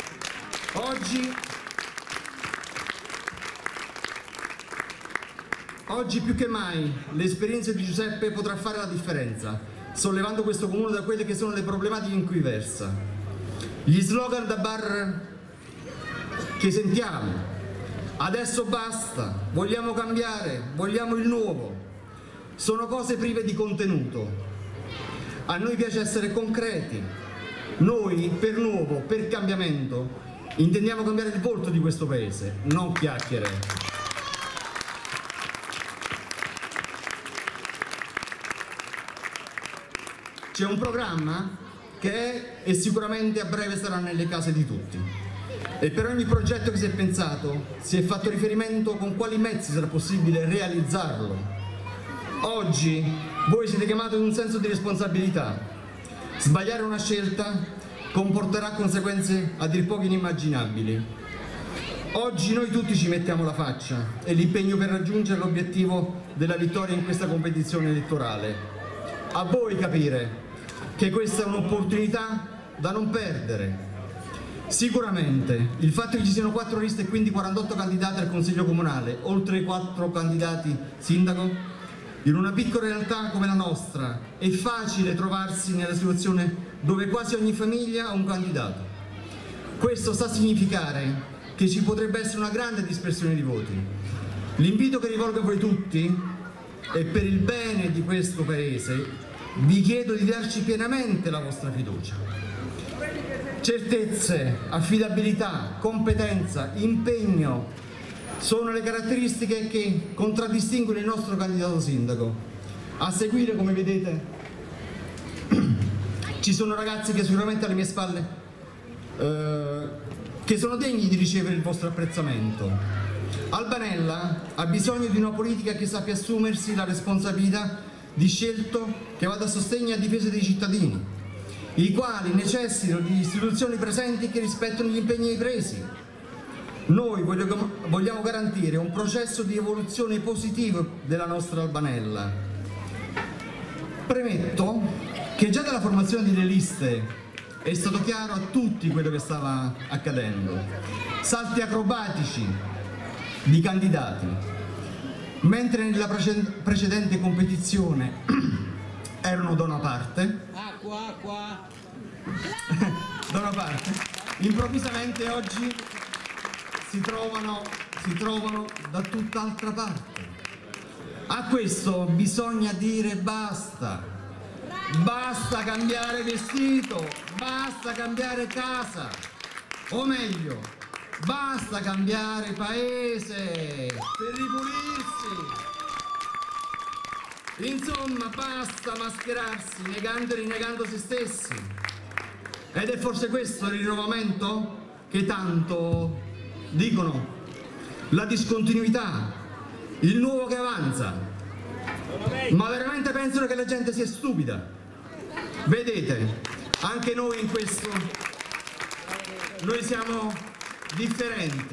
Oggi più che mai l'esperienza di Giuseppe potrà fare la differenza, sollevando questo comune da quelle che sono le problematiche in cui versa. Gli slogan da bar che sentiamo, adesso basta, vogliamo cambiare, vogliamo il nuovo, sono cose prive di contenuto. A noi piace essere concreti. Noi, per nuovo, per cambiamento, intendiamo cambiare il volto di questo paese, non chiacchiere. C'è un programma che è e sicuramente a breve sarà nelle case di tutti. E per ogni progetto che si è pensato, si è fatto riferimento con quali mezzi sarà possibile realizzarlo. Oggi voi siete chiamati ad un senso di responsabilità. Sbagliare una scelta comporterà conseguenze a dir poco inimmaginabili. Oggi noi tutti ci mettiamo la faccia e l'impegno per raggiungere l'obiettivo della vittoria in questa competizione elettorale. A voi capire che questa è un'opportunità da non perdere. Sicuramente il fatto che ci siano 4 liste e quindi 48 candidati al Consiglio Comunale, oltre ai 4 candidati sindaco, in una piccola realtà come la nostra è facile trovarsi nella situazione dove quasi ogni famiglia ha un candidato. Questo sta a significare che ci potrebbe essere una grande dispersione di voti. L'invito che rivolgo a voi tutti è per il bene di questo Paese, vi chiedo di darci pienamente la vostra fiducia. Certezze, affidabilità, competenza, impegno sono le caratteristiche che contraddistinguono il nostro candidato sindaco. A seguire, come vedete, ci sono ragazzi che sicuramente alle mie spalle che sono degni di ricevere il vostro apprezzamento. Albanella ha bisogno di una politica che sappia assumersi la responsabilità di scelto che vada a sostegno e a difesa dei cittadini, i quali necessitano di istituzioni presenti che rispettano gli impegni presi. Noi vogliamo garantire un processo di evoluzione positivo della nostra Albanella. Premetto che già dalla formazione delle liste è stato chiaro a tutti quello che stava accadendo. Salti acrobatici di candidati, mentre nella precedente competizione erano da una parte, da una parte, improvvisamente oggi si trovano da tutt'altra parte. A questo bisogna dire basta. Basta cambiare vestito, basta cambiare casa, o meglio, basta cambiare paese per ripulirsi. Insomma, basta mascherarsi negando e rinnegando se stessi. Ed è forse questo il rinnovamento che tanto dicono? La discontinuità, il nuovo che avanza. Ma veramente pensano che la gente sia stupida? Vedete, anche noi in questo, noi siamo differenti.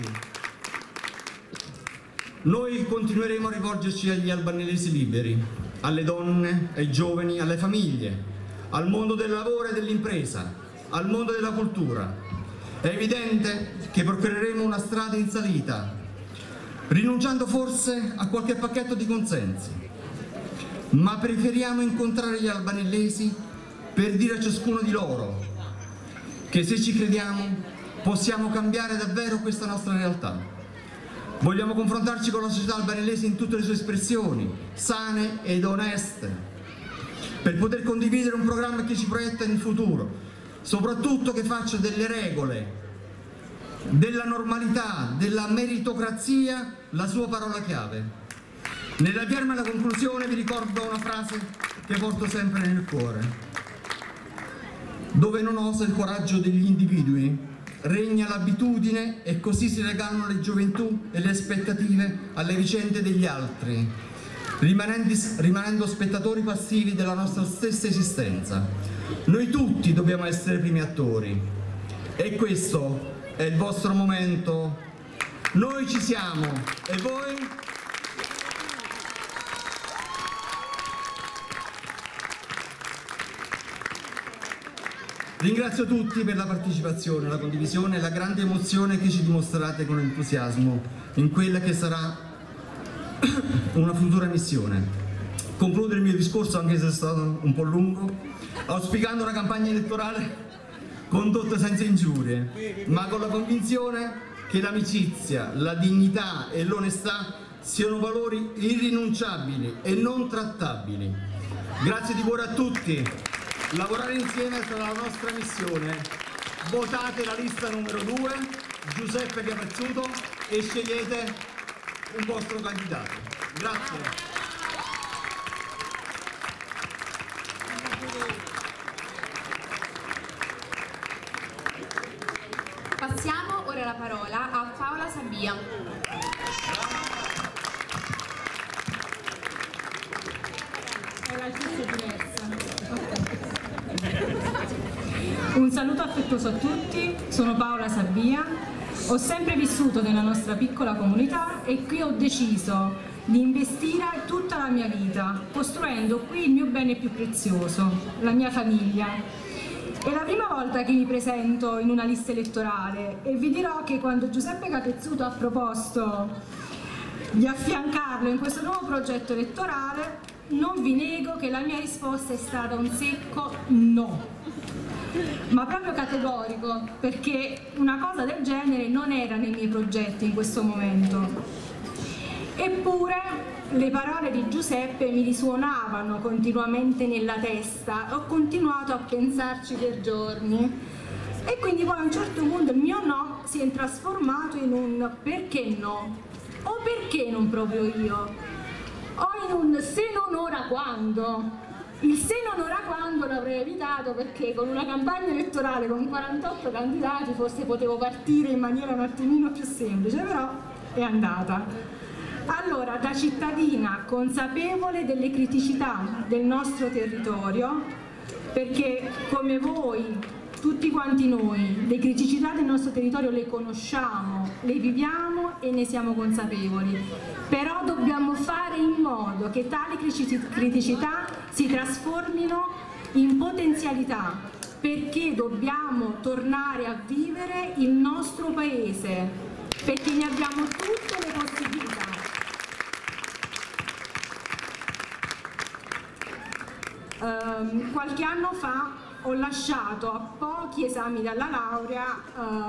Noi continueremo a rivolgerci agli albanesi liberi, alle donne, ai giovani, alle famiglie, al mondo del lavoro e dell'impresa, al mondo della cultura. È evidente che percorreremo una strada in salita, rinunciando forse a qualche pacchetto di consensi, ma preferiamo incontrare gli albanellesi per dire a ciascuno di loro che se ci crediamo possiamo cambiare davvero questa nostra realtà. Vogliamo confrontarci con la società albanellese in tutte le sue espressioni, sane ed oneste, per poter condividere un programma che ci proietta in futuro, soprattutto che faccia delle regole, della normalità, della meritocrazia la sua parola chiave. Nell'avviarmi alla conclusione vi ricordo una frase che porto sempre nel cuore: dove non osa il coraggio degli individui, regna l'abitudine e così si regalano le gioventù e le aspettative alle vicende degli altri, rimanendo spettatori passivi della nostra stessa esistenza. Noi tutti dobbiamo essere primi attori e questo è il vostro momento. Noi ci siamo e voi? Ringrazio tutti per la partecipazione, la condivisione e la grande emozione che ci dimostrate con entusiasmo in quella che sarà una futura missione. Concludo il mio discorso, anche se è stato un po' lungo, auspicando una campagna elettorale condotta senza ingiurie, ma con la convinzione che l'amicizia, la dignità e l'onestà siano valori irrinunciabili e non trattabili. Grazie di cuore a tutti. Lavorare insieme sarà la nostra missione. Votate la lista numero 2, Giuseppe Capezzuto, e scegliete un vostro candidato. Grazie. Passiamo ora la parola a Paola Sabbia. Un saluto affettuoso a tutti, sono Paola Sabbia, ho sempre vissuto nella nostra piccola comunità e qui ho deciso di investire tutta la mia vita, costruendo qui il mio bene più prezioso, la mia famiglia. È la prima volta che mi presento in una lista elettorale e vi dirò che quando Giuseppe Capezzuto ha proposto di affiancarlo in questo nuovo progetto elettorale, non vi nego che la mia risposta è stata un secco no. Ma proprio categorico, perché una cosa del genere non era nei miei progetti in questo momento. Eppure le parole di Giuseppe mi risuonavano continuamente nella testa, ho continuato a pensarci per giorni e quindi poi a un certo punto il mio no si è trasformato in un perché no, o perché non proprio io, o in un se non ora quando. Il se non ora quando l'avrei evitato perché con una campagna elettorale con 48 candidati forse potevo partire in maniera un attimino più semplice, però è andata. Allora, da cittadina consapevole delle criticità del nostro territorio, perché come voi, tutti quanti noi, le criticità del nostro territorio le conosciamo, le viviamo e ne siamo consapevoli, però dobbiamo fare in modo che tali criticità si trasformino in potenzialità, perché dobbiamo tornare a vivere il nostro paese, perché ne abbiamo tutte le possibilità. Qualche anno fa ho lasciato a pochi esami dalla laurea,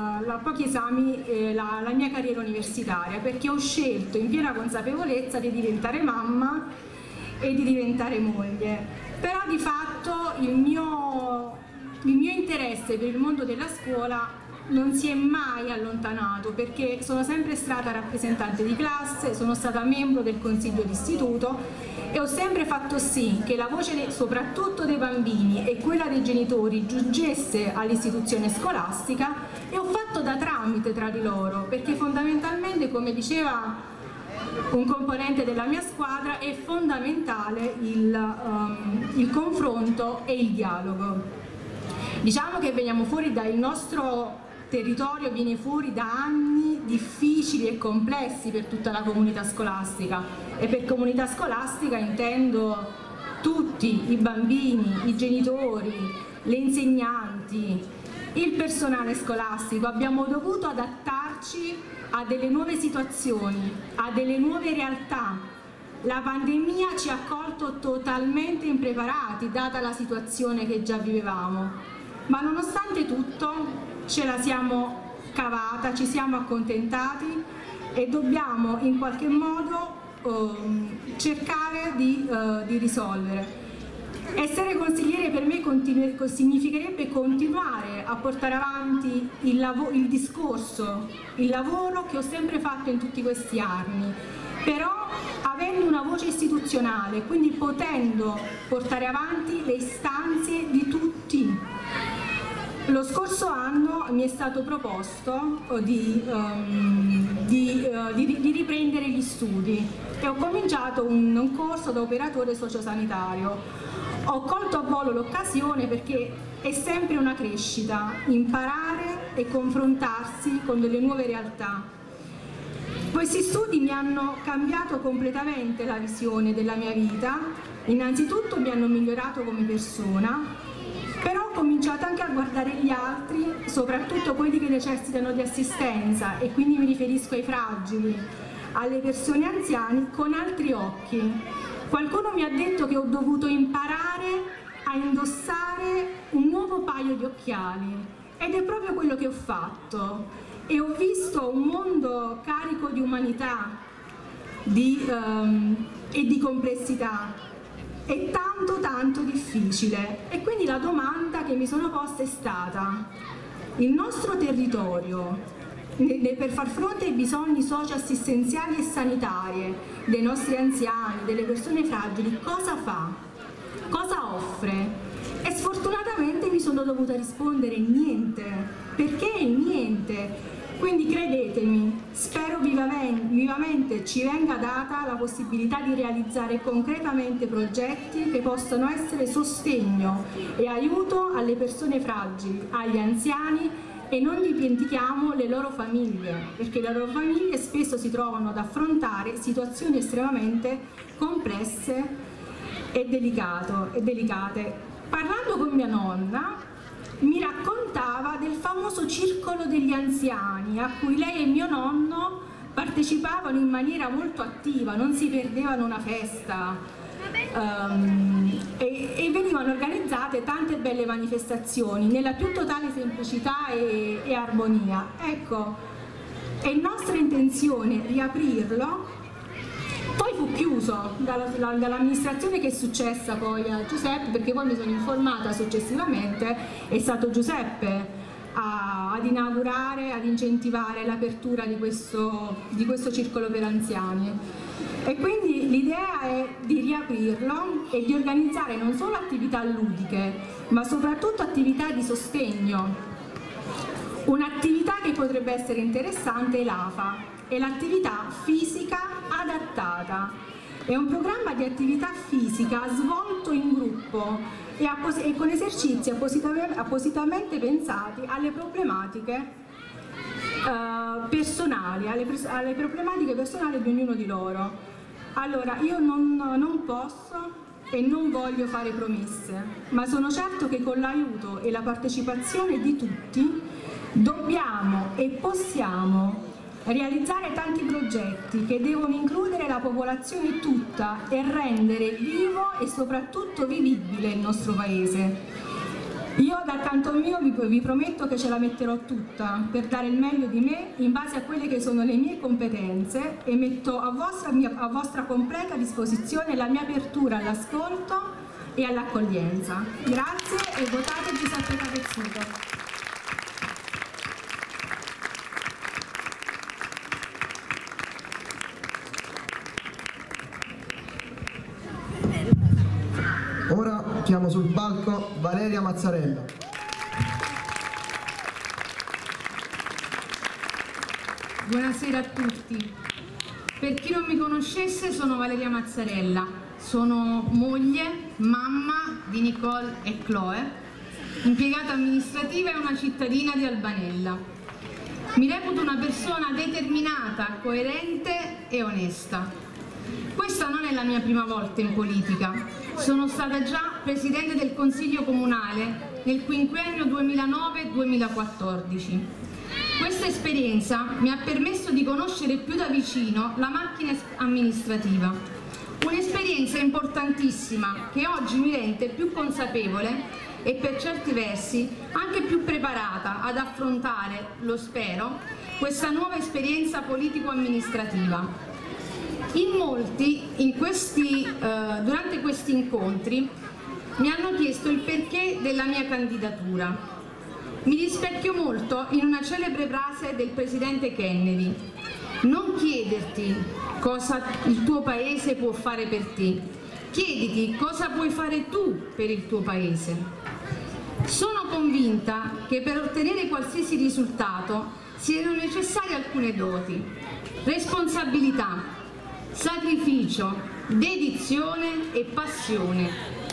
la mia carriera universitaria, perché ho scelto in piena consapevolezza di diventare mamma e di diventare moglie. Però di fatto il mio interesse per il mondo della scuola non si è mai allontanato, perché sono sempre stata rappresentante di classe, sono stata membro del consiglio d'istituto e ho sempre fatto sì che la voce soprattutto dei bambini e quella dei genitori giungesse all'istituzione scolastica, e ho fatto da tramite tra di loro, perché fondamentalmente, come diceva un componente della mia squadra, è fondamentale il confronto e il dialogo. Diciamo che veniamo fuori dal nostro territorio, viene fuori da anni difficili e complessi per tutta la comunità scolastica, e per comunità scolastica intendo tutti i bambini, i genitori, le insegnanti, il personale scolastico. Abbiamo dovuto adattarci a delle nuove situazioni, a delle nuove realtà. La pandemia ci ha colto totalmente impreparati, data la situazione che già vivevamo, ma nonostante tutto ce la siamo cavata, ci siamo accontentati e dobbiamo in qualche modo cercare di risolvere. Essere consigliere per me significherebbe continuare a portare avanti il discorso, il lavoro che ho sempre fatto in tutti questi anni, però avendo una voce istituzionale, quindi potendo portare avanti le istanze di tutti. Lo scorso anno mi è stato proposto di riprendere gli studi e ho cominciato un corso da operatore sociosanitario. Ho colto a volo l'occasione perché è sempre una crescita, imparare e confrontarsi con delle nuove realtà. Questi studi mi hanno cambiato completamente la visione della mia vita, innanzitutto mi hanno migliorato come persona, però ho cominciato anche a guardare gli altri, soprattutto quelli che necessitano di assistenza, e quindi mi riferisco ai fragili, alle persone anziane, con altri occhi. Qualcuno mi ha detto che ho dovuto imparare a indossare un nuovo paio di occhiali, ed è proprio quello che ho fatto, e ho visto un mondo carico di umanità e di complessità. È tanto difficile, e quindi la domanda che mi sono posta è stata: il nostro territorio per far fronte ai bisogni socio-assistenziali e sanitarie dei nostri anziani, delle persone fragili, cosa fa? Cosa offre? E sfortunatamente mi sono dovuta rispondere niente. Perché niente? Quindi credetemi, spero vivamente ci venga data la possibilità di realizzare concretamente progetti che possano essere sostegno e aiuto alle persone fragili, agli anziani, e non dimentichiamo le loro famiglie, perché le loro famiglie spesso si trovano ad affrontare situazioni estremamente complesse e delicate. Parlando con mia nonna, mi raccontava del famoso circolo degli anziani a cui lei e mio nonno partecipavano in maniera molto attiva, non si perdevano una festa, e venivano organizzate tante belle manifestazioni nella più totale semplicità e armonia. Ecco, è nostra intenzione riaprirlo. Poi fu chiuso dall'amministrazione che è successa poi a Giuseppe, perché poi mi sono informata successivamente, è stato Giuseppe ad inaugurare, ad incentivare l'apertura di questo circolo per anziani. E quindi l'idea è di riaprirlo e di organizzare non solo attività ludiche, ma soprattutto attività di sostegno. Un'attività che potrebbe essere interessante è l'AFA, e l'attività fisica adattata. È un programma di attività fisica svolto in gruppo e con esercizi appositamente pensati alle problematiche personali, alle problematiche personali di ognuno di loro. Allora, io non posso e non voglio fare promesse, ma sono certo che con l'aiuto e la partecipazione di tutti dobbiamo e possiamo realizzare tanti progetti che devono includere la popolazione tutta e rendere vivo e soprattutto vivibile il nostro paese. Io dal canto mio vi prometto che ce la metterò tutta per dare il meglio di me in base a quelle che sono le mie competenze e metto a vostra completa disposizione la mia apertura all'ascolto e all'accoglienza. Grazie e votate Giuseppe Capezzuto. Ora chiamo sul palco Valeria Mazzarella. Buonasera a tutti. Per chi non mi conoscesse, sono Valeria Mazzarella, sono moglie, mamma di Nicole e Chloe, impiegata amministrativa e una cittadina di Albanella. Mi reputo una persona determinata, coerente e onesta. Questa non è la mia prima volta in politica. Sono stata già Presidente del Consiglio Comunale nel quinquennio 2009-2014. Questa esperienza mi ha permesso di conoscere più da vicino la macchina amministrativa. Un'esperienza importantissima che oggi mi rende più consapevole e per certi versi anche più preparata ad affrontare, lo spero, questa nuova esperienza politico-amministrativa. In molti, durante questi incontri, mi hanno chiesto il perché della mia candidatura. Mi rispecchio molto in una celebre frase del presidente Kennedy: non chiederti cosa il tuo paese può fare per te, chiediti cosa puoi fare tu per il tuo paese. Sono convinta che per ottenere qualsiasi risultato siano necessarie alcune doti: responsabilità, sacrificio, dedizione e passione.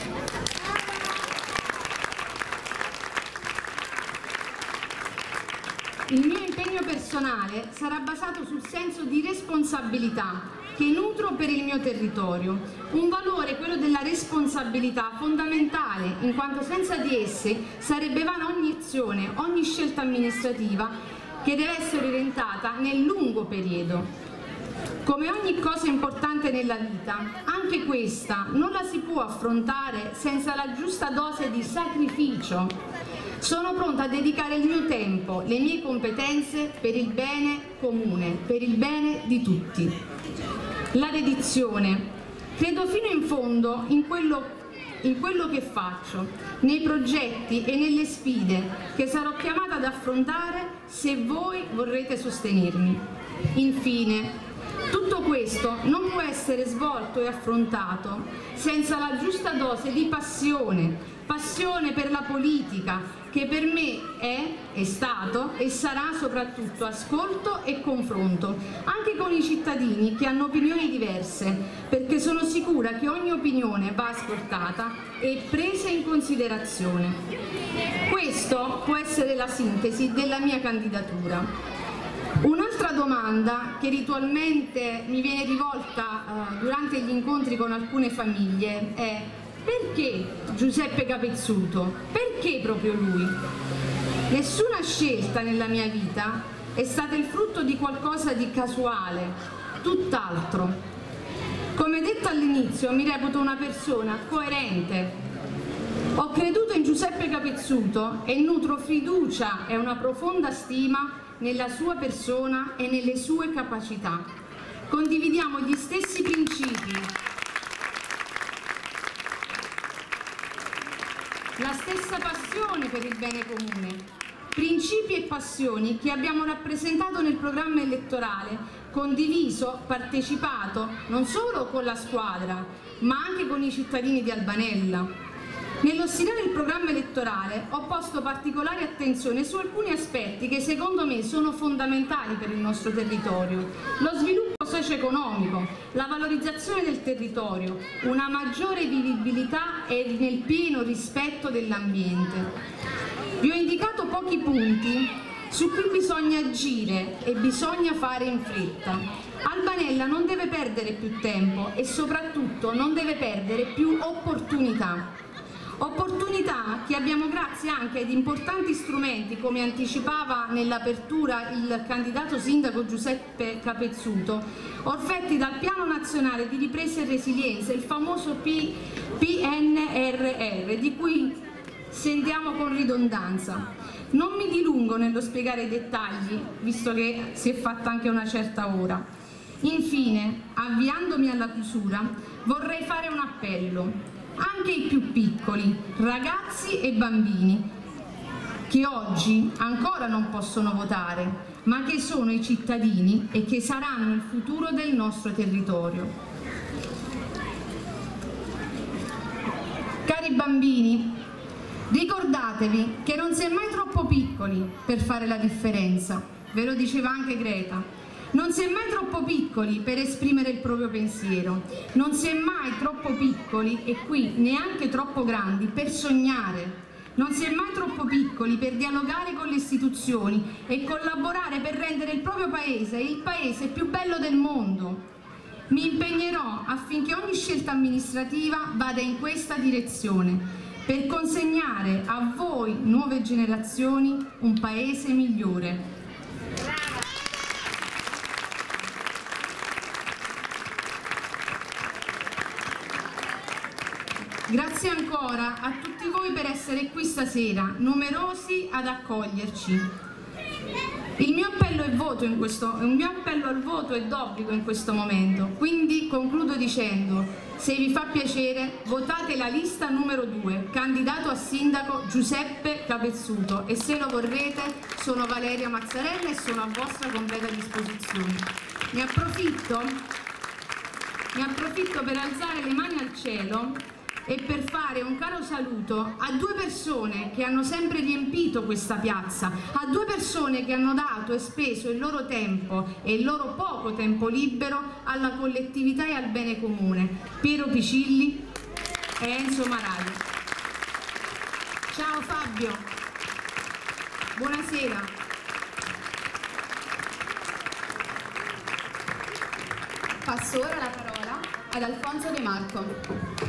Il mio impegno personale sarà basato sul senso di responsabilità che nutro per il mio territorio, un valore, quello della responsabilità, fondamentale, in quanto senza di esse sarebbe vana ogni azione, ogni scelta amministrativa che deve essere orientata nel lungo periodo. Come ogni cosa importante nella vita, anche questa non la si può affrontare senza la giusta dose di sacrificio. Sono pronta a dedicare il mio tempo, le mie competenze per il bene comune, per il bene di tutti. La dedizione. Credo fino in fondo in quello che faccio, nei progetti e nelle sfide che sarò chiamata ad affrontare se voi vorrete sostenermi. Infine, tutto questo non può essere svolto e affrontato senza la giusta dose di passione per la politica, che per me è stato e sarà soprattutto ascolto e confronto, anche con i cittadini che hanno opinioni diverse, perché sono sicura che ogni opinione va ascoltata e presa in considerazione. Questo può essere la sintesi della mia candidatura. Un'altra domanda che ritualmente mi viene rivolta durante gli incontri con alcune famiglie è: perché Giuseppe Capezzuto? Perché proprio lui? Nessuna scelta nella mia vita è stata il frutto di qualcosa di casuale, tutt'altro. Come detto all'inizio, mi reputo una persona coerente. Ho creduto in Giuseppe Capezzuto e nutro fiducia e una profonda stima nella sua persona e nelle sue capacità. Condividiamo gli stessi principi, la stessa passione per il bene comune, principi e passioni che abbiamo rappresentato nel programma elettorale, condiviso, partecipato non solo con la squadra, ma anche con i cittadini di Albanella. Nello stilare il programma elettorale ho posto particolare attenzione su alcuni aspetti che secondo me sono fondamentali per il nostro territorio: lo sviluppo socio-economico, la valorizzazione del territorio, una maggiore vivibilità e nel pieno rispetto dell'ambiente. Vi ho indicato pochi punti su cui bisogna agire e bisogna fare in fretta. Albanella non deve perdere più tempo e soprattutto non deve perdere più opportunità. Opportunità che abbiamo grazie anche ad importanti strumenti, come anticipava nell'apertura il candidato sindaco Giuseppe Capezzuto, offerti dal Piano Nazionale di Ripresa e Resilienza, il famoso PNRR, di cui sentiamo con ridondanza. Non mi dilungo nello spiegare i dettagli, visto che si è fatta anche una certa ora. Infine, avviandomi alla chiusura, vorrei fare un appello. Anche i più piccoli, ragazzi e bambini, che oggi ancora non possono votare, ma che sono i cittadini e che saranno il futuro del nostro territorio. Cari bambini, ricordatevi che non si è mai troppo piccoli per fare la differenza, ve lo diceva anche Greta. Non si è mai troppo piccoli per esprimere il proprio pensiero, non si è mai troppo piccoli e qui neanche troppo grandi per sognare, non si è mai troppo piccoli per dialogare con le istituzioni e collaborare per rendere il proprio paese il paese più bello del mondo. Mi impegnerò affinché ogni scelta amministrativa vada in questa direzione, per consegnare a voi, nuove generazioni, un paese migliore. Grazie ancora a tutti voi per essere qui stasera, numerosi ad accoglierci. Il mio appello al voto è d'obbligo in questo momento, quindi concludo dicendo: se vi fa piacere, votate la lista numero 2, candidato a sindaco Giuseppe Capezzuto, e se lo vorrete sono Valeria Mazzarella e sono a vostra completa disposizione. Ne approfitto per alzare le mani al cielo e per fare un caro saluto a due persone che hanno sempre riempito questa piazza, a due persone che hanno dato e speso il loro tempo e il loro poco tempo libero alla collettività e al bene comune: Piero Picilli e Enzo Maraglia. Ciao Fabio, buonasera. Passo ora la parola ad Alfonso De Marco.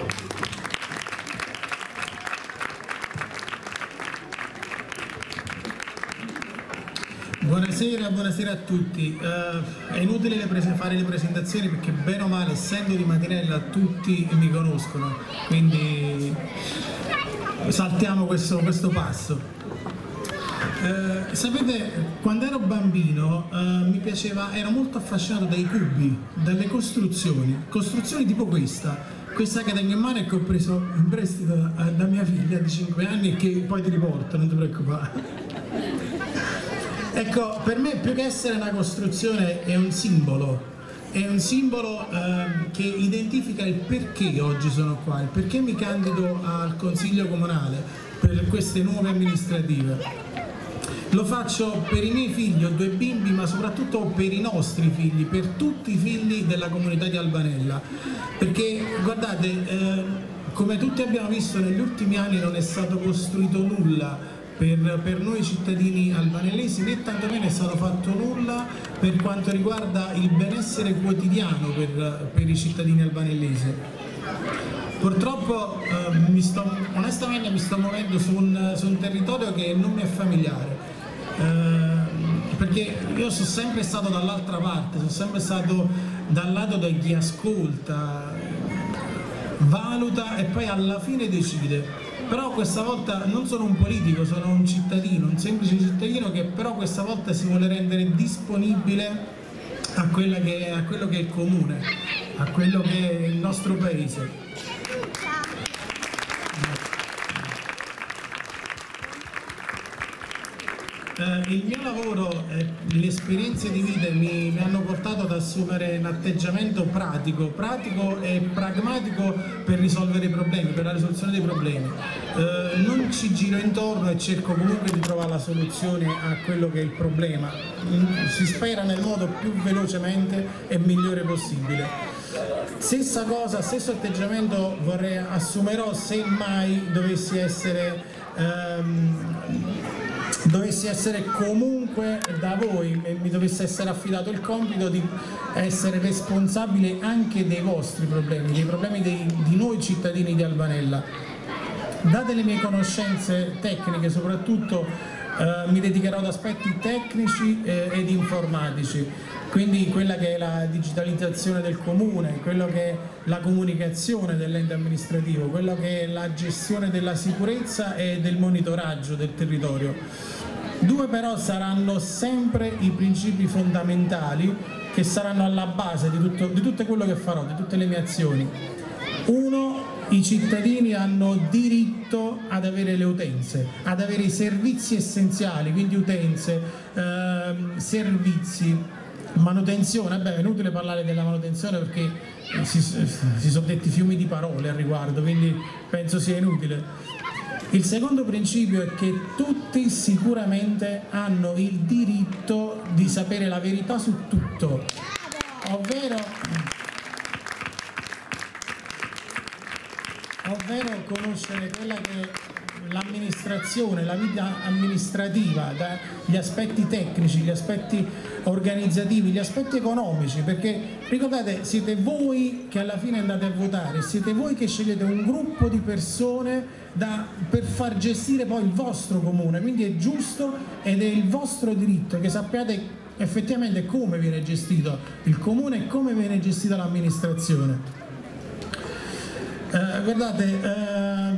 Buonasera a tutti. È inutile fare le presentazioni perché bene o male, essendo di Matinella, tutti mi conoscono, quindi saltiamo questo passo. Sapete, quando ero bambino mi piaceva, ero molto affascinato dai cubi, dalle costruzioni tipo questa che tengo in mano e che ho preso in prestito da mia figlia di 5 anni e che poi ti riporto, non ti preoccupare. Ecco, per me più che essere una costruzione è un simbolo che identifica il perché oggi sono qua, il perché mi candido al Consiglio Comunale per queste nuove amministrative. Lo faccio per i miei figli, ho 2 bimbi, ma soprattutto per i nostri figli, per tutti i figli della comunità di Albanella, perché guardate, come tutti abbiamo visto negli ultimi anni non è stato costruito nulla per noi cittadini albanellesi, né tantomeno è stato fatto nulla per quanto riguarda il benessere quotidiano per i cittadini albanellesi. Purtroppo onestamente mi sto muovendo su un territorio che non mi è familiare, perché io sono sempre stato dall'altra parte, sono sempre stato dal lato di chi ascolta, valuta e poi alla fine decide. Però questa volta non sono un politico, sono un cittadino, un semplice cittadino che però questa volta si vuole rendere disponibile a quello che è il comune, a quello che è il nostro paese. Il mio lavoro, le esperienze di vita mi hanno portato ad assumere un atteggiamento pratico e pragmatico per risolvere i problemi, per la risoluzione dei problemi. Non ci giro intorno e cerco comunque di trovare la soluzione a quello che è il problema. Si spera nel modo più velocemente e migliore possibile. Stessa cosa, stesso atteggiamento assumerò se mai dovessi essere comunque da voi, mi dovesse essere affidato il compito di essere responsabile anche dei vostri problemi, dei problemi di noi cittadini di Albanella. Date le mie conoscenze tecniche, soprattutto mi dedicherò ad aspetti tecnici ed informatici, quindi quella che è la digitalizzazione del comune, quello che è la comunicazione dell'ente amministrativo, quello che è la gestione della sicurezza e del monitoraggio del territorio. Due però saranno sempre i principi fondamentali che saranno alla base di tutto quello che farò, di tutte le mie azioni. Uno, i cittadini hanno diritto ad avere le utenze, ad avere i servizi essenziali, quindi utenze, servizi, manutenzione. Beh, è inutile parlare della manutenzione perché si sono detti fiumi di parole al riguardo, quindi penso sia inutile. Il secondo principio è che tutti sicuramente hanno il diritto di sapere la verità su tutto, ovvero conoscere quella che è l'amministrazione, la vita amministrativa, gli aspetti tecnici, gli aspetti organizzativi, gli aspetti economici, perché ricordate, siete voi che alla fine andate a votare, siete voi che scegliete un gruppo di persone per far gestire poi il vostro comune, quindi è giusto ed è il vostro diritto che sappiate effettivamente come viene gestito il comune e come viene gestita l'amministrazione. Guardate,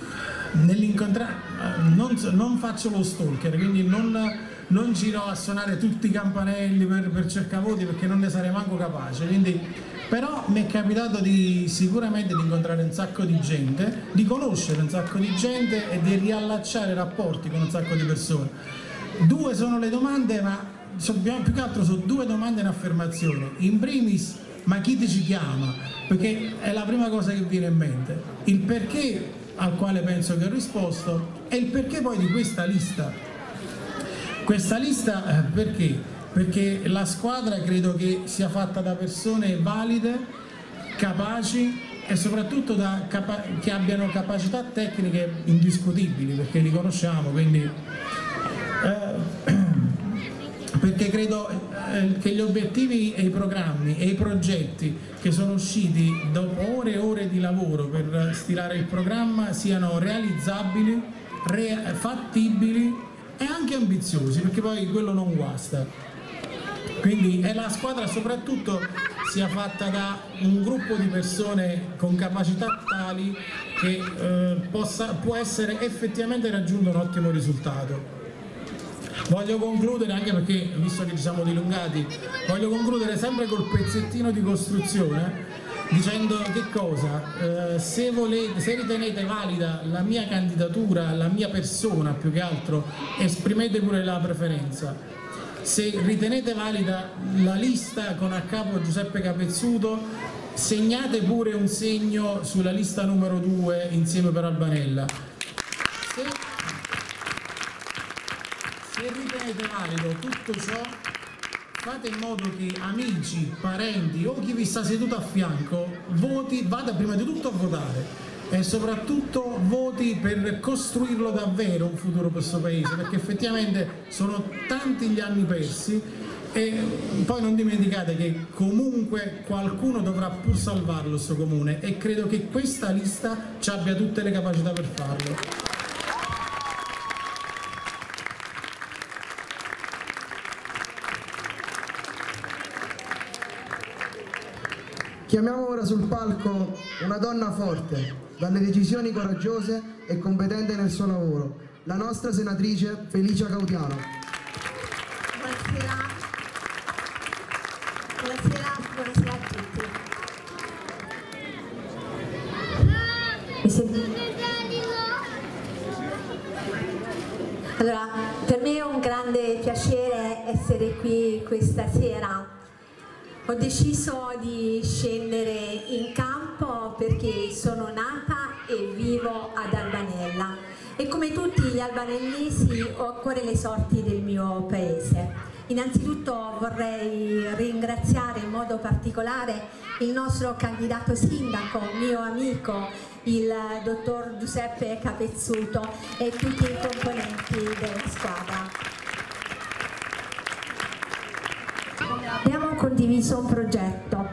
non faccio lo stalker, quindi non giro a suonare tutti i campanelli per cercare voti, perché non ne sarei manco capace, però mi è capitato sicuramente di incontrare un sacco di gente, di conoscere un sacco di gente e di riallacciare rapporti con un sacco di persone. Due sono le domande, ma più che altro sono due domande e un'affermazione. In primis, ma chi ti ci chiama? Perché è la prima cosa che viene in mente. Il perché, al quale penso che ho risposto, e il perché poi di questa lista. Questa lista perché? Perché la squadra credo che sia fatta da persone valide, capaci e soprattutto che abbiano capacità tecniche indiscutibili, perché li conosciamo, quindi perché credo che gli obiettivi e i programmi e i progetti che sono usciti dopo ore e ore di lavoro per stilare il programma siano realizzabili, fattibili e anche ambiziosi, perché poi quello non guasta. Quindi la squadra soprattutto sia fatta da un gruppo di persone con capacità tali che può essere effettivamente raggiunto un ottimo risultato. Voglio concludere, anche perché visto che ci siamo dilungati, voglio concludere sempre col pezzettino di costruzione dicendo che cosa, se ritenete valida la mia candidatura, la mia persona più che altro, esprimete pure la preferenza. Se ritenete valida la lista con a capo Giuseppe Capezzuto, segnate pure un segno sulla lista numero 2 Insieme per Albanella. Se ritenete valido tutto ciò, fate in modo che amici, parenti o chi vi sta seduto a fianco vada prima di tutto a votare e soprattutto voti per costruirlo davvero un futuro per questo paese, perché effettivamente sono tanti gli anni persi e poi non dimenticate che comunque qualcuno dovrà pur salvarlo sto comune e credo che questa lista ci abbia tutte le capacità per farlo. Chiamiamo ora sul palco una donna forte, dalle decisioni coraggiose e competente nel suo lavoro, la nostra senatrice Felicia Cautiano. Buonasera a tutti. Allora, per me è un grande piacere essere qui questa sera. Ho deciso di scendere in campo perché sono nata e vivo ad Albanella e come tutti gli albanellesi ho a cuore le sorti del mio paese. Innanzitutto vorrei ringraziare in modo particolare il nostro candidato sindaco, mio amico, il dottor Giuseppe Capezzuto e tutti i componenti della squadra. Abbiamo condiviso un progetto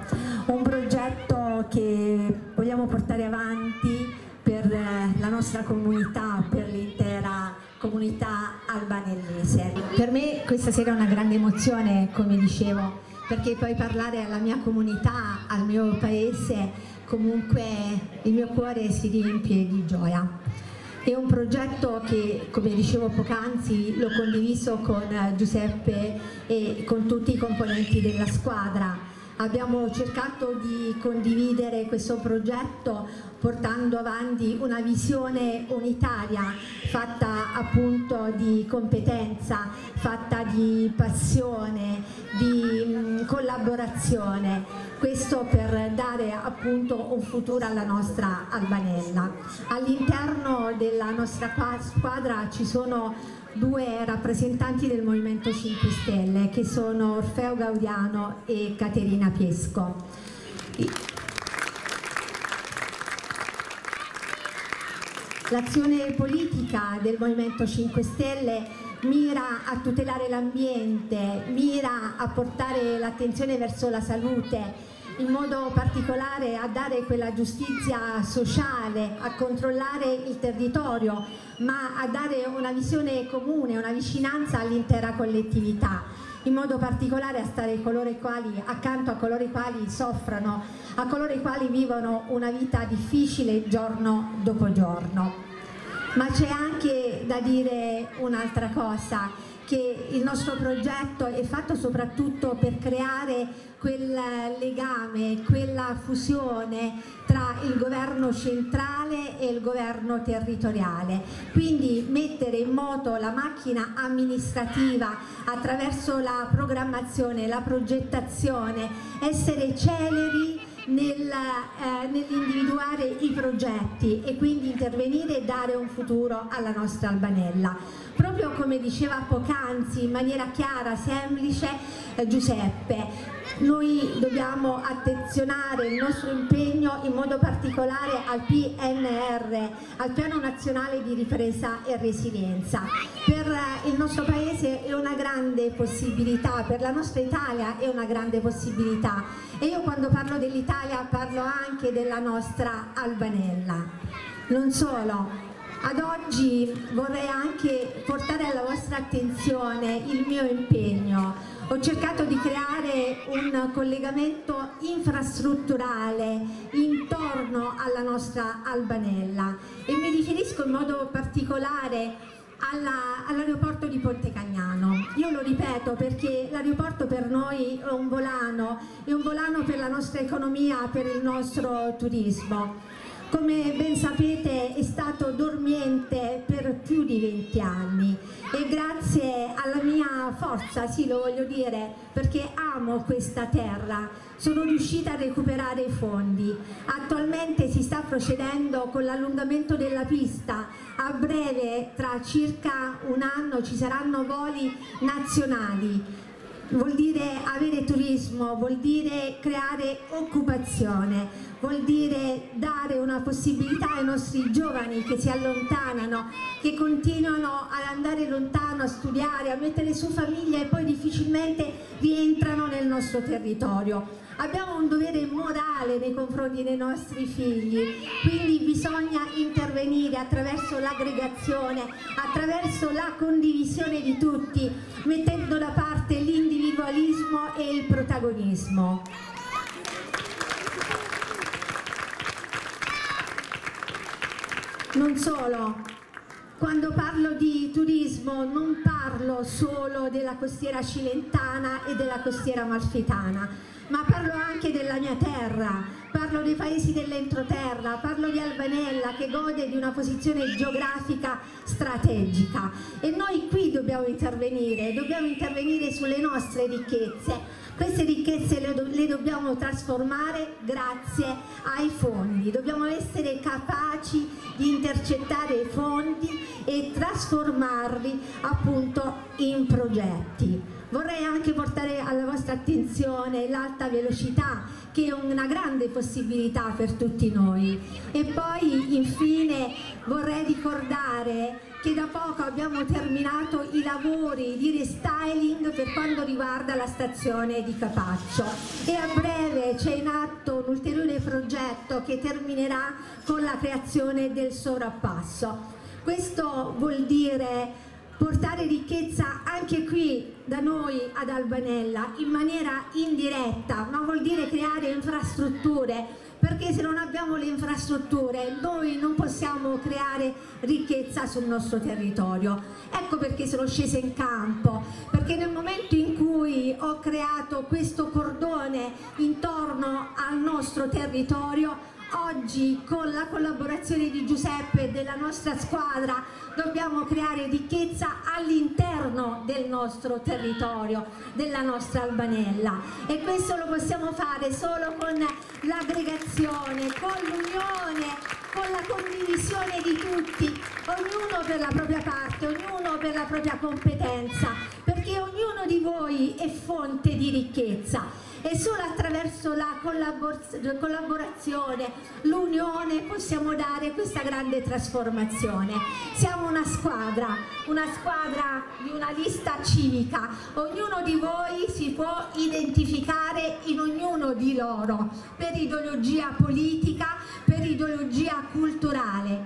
che vogliamo portare avanti per la nostra comunità, per l'intera comunità albanellese. Per me questa sera è una grande emozione, come dicevo, perché poi parlare alla mia comunità, al mio paese, comunque il mio cuore si riempie di gioia. È un progetto che, come dicevo poc'anzi, l'ho condiviso con Giuseppe e con tutti i componenti della squadra. Abbiamo cercato di condividere questo progetto portando avanti una visione unitaria, fatta appunto di competenza, fatta di passione, di collaborazione. Questo per dare appunto un futuro alla nostra Albanella. All'interno della nostra squadra ci sono due rappresentanti del Movimento 5 Stelle che sono Orfeo Gaudiano e Caterina Piesco. L'azione politica del Movimento 5 Stelle mira a tutelare l'ambiente, mira a portare l'attenzione verso la salute, in modo particolare a dare quella giustizia sociale, a controllare il territorio, ma a dare una visione comune, una vicinanza all'intera collettività, in modo particolare a stare accanto a coloro i quali soffrono, a coloro i quali vivono una vita difficile giorno dopo giorno. Ma c'è anche da dire un'altra cosa, che il nostro progetto è fatto soprattutto per creare quel legame, quella fusione tra il governo centrale e il governo territoriale. Quindi mettere in moto la macchina amministrativa attraverso la programmazione, la progettazione, essere celeri nell'individuare i progetti e quindi intervenire e dare un futuro alla nostra Albanella. Proprio come diceva poc'anzi in maniera chiara, semplice, Giuseppe, noi dobbiamo attenzionare il nostro impegno in modo particolare al PNR, al Piano Nazionale di Ripresa e Resilienza. Per il nostro Paese è una grande possibilità, per la nostra Italia è una grande possibilità e io quando parlo dell'Italia parlo anche della nostra Albanella. Non solo. Ad oggi vorrei anche portare alla vostra attenzione il mio impegno. Ho cercato di creare un collegamento infrastrutturale intorno alla nostra Albanella e mi riferisco in modo particolare all'aeroporto di Ponte Cagnano. Io lo ripeto perché l'aeroporto per noi è un volano per la nostra economia, per il nostro turismo. Come ben sapete è stato dormiente per più di 20 anni e grazie alla mia forza, sì lo voglio dire perché amo questa terra, sono riuscita a recuperare i fondi. Attualmente si sta procedendo con l'allungamento della pista, a breve tra circa un anno ci saranno voli nazionali. Vuol dire avere turismo, vuol dire creare occupazione, vuol dire dare una possibilità ai nostri giovani che si allontanano, che continuano ad andare lontano a studiare, a mettere su famiglia e poi difficilmente rientrano nel nostro territorio. Abbiamo un dovere morale nei confronti dei nostri figli, quindi bisogna intervenire attraverso l'aggregazione, attraverso la condivisione di tutti, mettendo da parte l'individualismo e il protagonismo. Non solo, quando parlo di turismo non parlo parlo solo della costiera cilentana e della costiera amalfitana, ma parlo anche della mia terra, parlo dei paesi dell'entroterra, parlo di Albanella che gode di una posizione geografica strategica, e noi qui dobbiamo intervenire sulle nostre ricchezze. Queste ricchezze le dobbiamo trasformare grazie ai fondi, dobbiamo essere capaci di intercettare i fondi e trasformarli appunto in progetti. Vorrei anche portare alla vostra attenzione l'alta velocità, che è una grande possibilità per tutti noi. E poi infine vorrei ricordare che da poco abbiamo terminato i lavori di restyling per quanto riguarda la stazione di Capaccio, e a breve c'è in atto un ulteriore progetto che terminerà con la creazione del sovrappasso. Questo vuol dire portare ricchezza anche qui da noi ad Albanella in maniera indiretta, ma vuol dire creare infrastrutture, perché se non abbiamo le infrastrutture noi non possiamo creare ricchezza sul nostro territorio. Ecco perché sono scesa in campo, perché nel momento in cui ho creato questo cordone intorno al nostro territorio, oggi con la collaborazione di Giuseppe e della nostra squadra dobbiamo creare ricchezza all'interno del nostro territorio, della nostra Albanella, e questo lo possiamo fare solo con l'aggregazione, con l'unione, con la condivisione di tutti, ognuno per la propria parte, ognuno per la propria competenza, perché ognuno di voi è fonte di ricchezza. E solo attraverso la collaborazione, l'unione, possiamo dare questa grande trasformazione. Siamo una squadra di una lista civica. Ognuno di voi si può identificare in ognuno di loro, per ideologia politica, per ideologia culturale.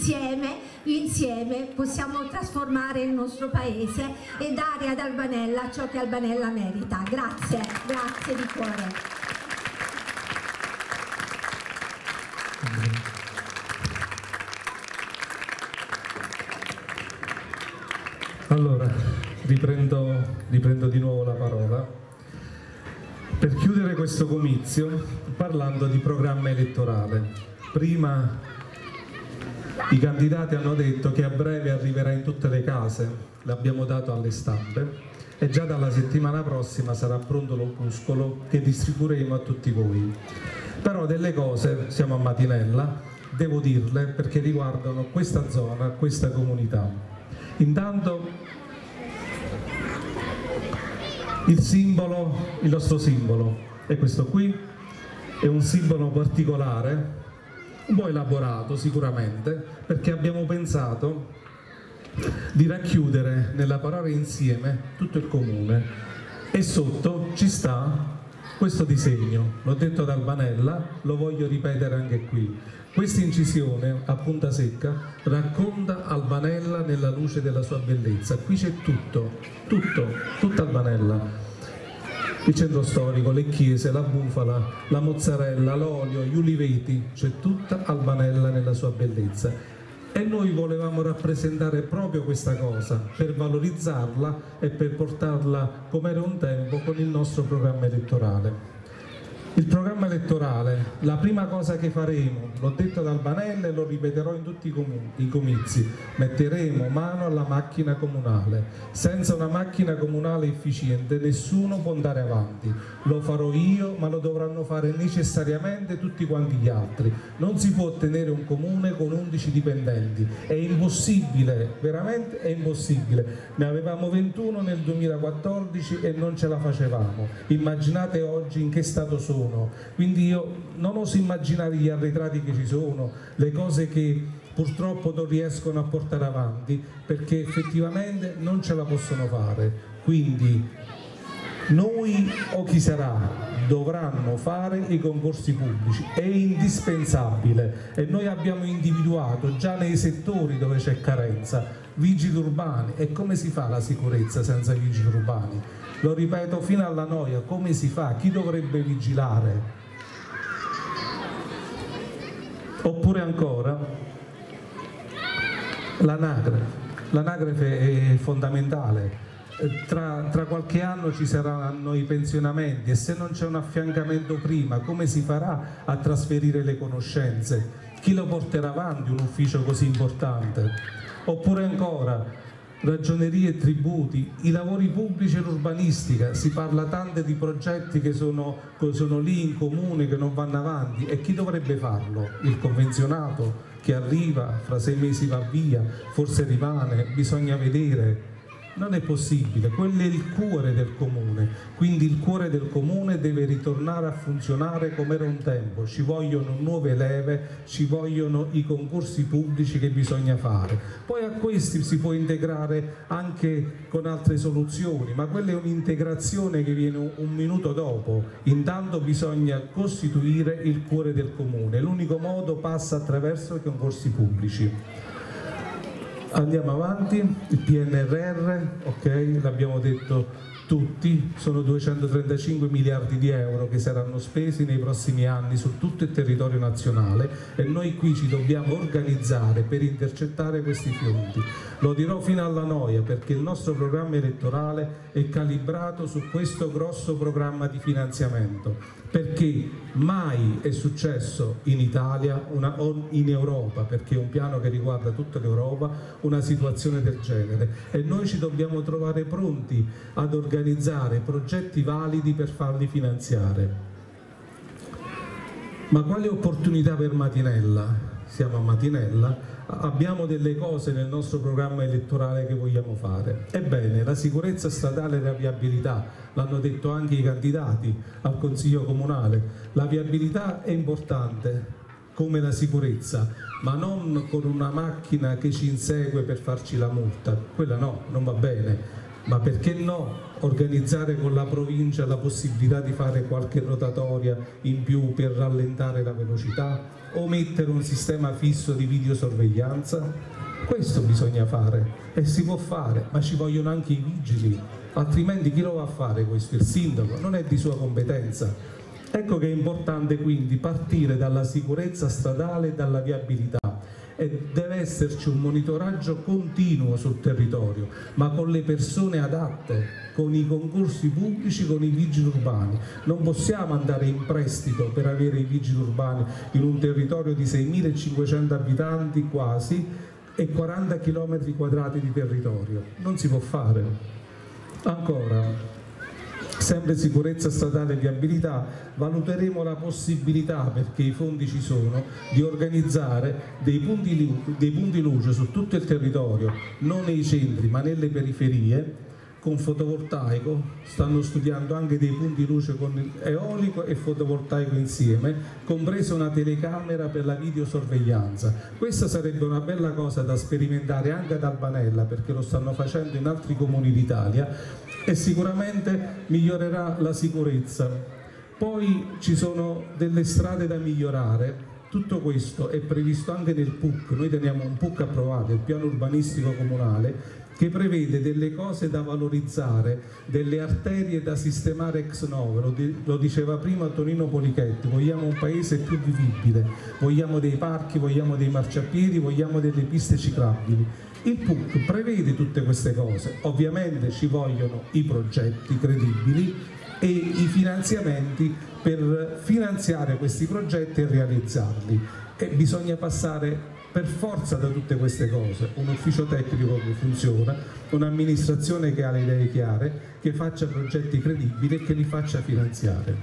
Insieme possiamo trasformare il nostro paese e dare ad Albanella ciò che Albanella merita. Grazie, grazie di cuore. Allora, riprendo di nuovo la parola per chiudere questo comizio parlando di programma elettorale. Prima i candidati hanno detto che a breve arriverà in tutte le case, l'abbiamo dato alle stampe, e già dalla settimana prossima sarà pronto l'opuscolo che distribuiremo a tutti voi. Però delle cose, siamo a Matinella, devo dirle perché riguardano questa zona, questa comunità. Intanto il nostro simbolo è questo qui, è un simbolo particolare, un po' elaborato sicuramente, perché abbiamo pensato di racchiudere nella parola insieme tutto il comune, e sotto ci sta questo disegno. L'ho detto ad Albanella, lo voglio ripetere anche qui. Questa incisione a punta secca racconta Albanella nella luce della sua bellezza. Qui c'è tutta Albanella. Il centro storico, le chiese, la bufala, la mozzarella, l'olio, gli uliveti, c'è tutta Albanella nella sua bellezza. E noi volevamo rappresentare proprio questa cosa, per valorizzarla e per portarla come era un tempo con il nostro programma elettorale. Il programma elettorale, la prima cosa che faremo, l'ho detto ad Albanella e lo ripeterò in tutti i comizi, metteremo mano alla macchina comunale. Senza una macchina comunale efficiente nessuno può andare avanti. Lo farò io, ma lo dovranno fare necessariamente tutti quanti gli altri. Non si può tenere un comune con 11 dipendenti, è impossibile, veramente è impossibile. Ne avevamo 21 nel 2014 e non ce la facevamo. Immaginate oggi in che stato sono. Quindi io non oso immaginare gli arretrati che ci sono, le cose che purtroppo non riescono a portare avanti, perché effettivamente non ce la possono fare. Quindi noi o chi sarà dovranno fare i concorsi pubblici, è indispensabile, e noi abbiamo individuato già nei settori dove c'è carenza vigili urbani. E come si fa la sicurezza senza vigili urbani? Lo ripeto fino alla noia, come si fa? Chi dovrebbe vigilare? Oppure ancora l'anagrafe. L'anagrafe è fondamentale. Tra qualche anno ci saranno i pensionamenti e se non c'è un affiancamento prima, come si farà a trasferire le conoscenze? Chi lo porterà avanti un ufficio così importante? Oppure ancora, ragionerie e tributi, i lavori pubblici e l'urbanistica, si parla tanto di progetti che sono lì in comune, che non vanno avanti, e chi dovrebbe farlo? Il convenzionato che arriva, fra 6 mesi va via, forse rimane, bisogna vedere. Non è possibile, quello è il cuore del comune, quindi il cuore del comune deve ritornare a funzionare come era un tempo, ci vogliono nuove leve, ci vogliono i concorsi pubblici che bisogna fare, poi a questi si può integrare anche con altre soluzioni, ma quella è un'integrazione che viene un minuto dopo, intanto bisogna costituire il cuore del comune, l'unico modo passa attraverso i concorsi pubblici. Andiamo avanti, il PNRR, ok, l'abbiamo detto tutti, sono 235 miliardi di euro che saranno spesi nei prossimi anni su tutto il territorio nazionale e noi qui ci dobbiamo organizzare per intercettare questi fondi. Lo dirò fino alla noia perché il nostro programma elettorale è calibrato su questo grosso programma di finanziamento, perché mai è successo in Italia o in Europa, perché è un piano che riguarda tutta l'Europa, una situazione del genere e noi ci dobbiamo trovare pronti ad organizzare progetti validi per farli finanziare. Ma quale opportunità per Matinella? Siamo a Matinella, abbiamo delle cose nel nostro programma elettorale che vogliamo fare. Ebbene, la sicurezza stradale e la viabilità, l'hanno detto anche i candidati al Consiglio Comunale, la viabilità è importante come la sicurezza, ma non con una macchina che ci insegue per farci la multa, quella no, non va bene. Ma perché no organizzare con la provincia la possibilità di fare qualche rotatoria in più per rallentare la velocità o mettere un sistema fisso di videosorveglianza? Questo bisogna fare e si può fare, ma ci vogliono anche i vigili, altrimenti chi lo va a fare questo? Il sindaco? Non è di sua competenza. Ecco che è importante quindi partire dalla sicurezza stradale e dalla viabilità. E deve esserci un monitoraggio continuo sul territorio, ma con le persone adatte, con i concorsi pubblici, con i vigili urbani. Non possiamo andare in prestito per avere i vigili urbani in un territorio di 6.500 abitanti quasi e 40 km quadrati di territorio. Non si può fare. Ancora, sempre sicurezza stradale e viabilità, valuteremo la possibilità, perché i fondi ci sono, di organizzare dei punti luce su tutto il territorio, non nei centri ma nelle periferie, con fotovoltaico. Stanno studiando anche dei punti luce con eolico e fotovoltaico insieme, compresa una telecamera per la videosorveglianza. Questa sarebbe una bella cosa da sperimentare anche ad Albanella, perché lo stanno facendo in altri comuni d'Italia e sicuramente migliorerà la sicurezza. Poi ci sono delle strade da migliorare. Tutto questo è previsto anche nel PUC. Noi teniamo un PUC approvato, il piano urbanistico comunale, che prevede delle cose da valorizzare, delle arterie da sistemare ex novo. Lo diceva prima Tonino Polichetti, vogliamo un paese più vivibile, vogliamo dei parchi, vogliamo dei marciapiedi, vogliamo delle piste ciclabili. Il PUC prevede tutte queste cose, ovviamente ci vogliono i progetti credibili e i finanziamenti per finanziare questi progetti e realizzarli, e bisogna passare per forza da tutte queste cose, un ufficio tecnico che funziona, un'amministrazione che ha le idee chiare, che faccia progetti credibili e che li faccia finanziare.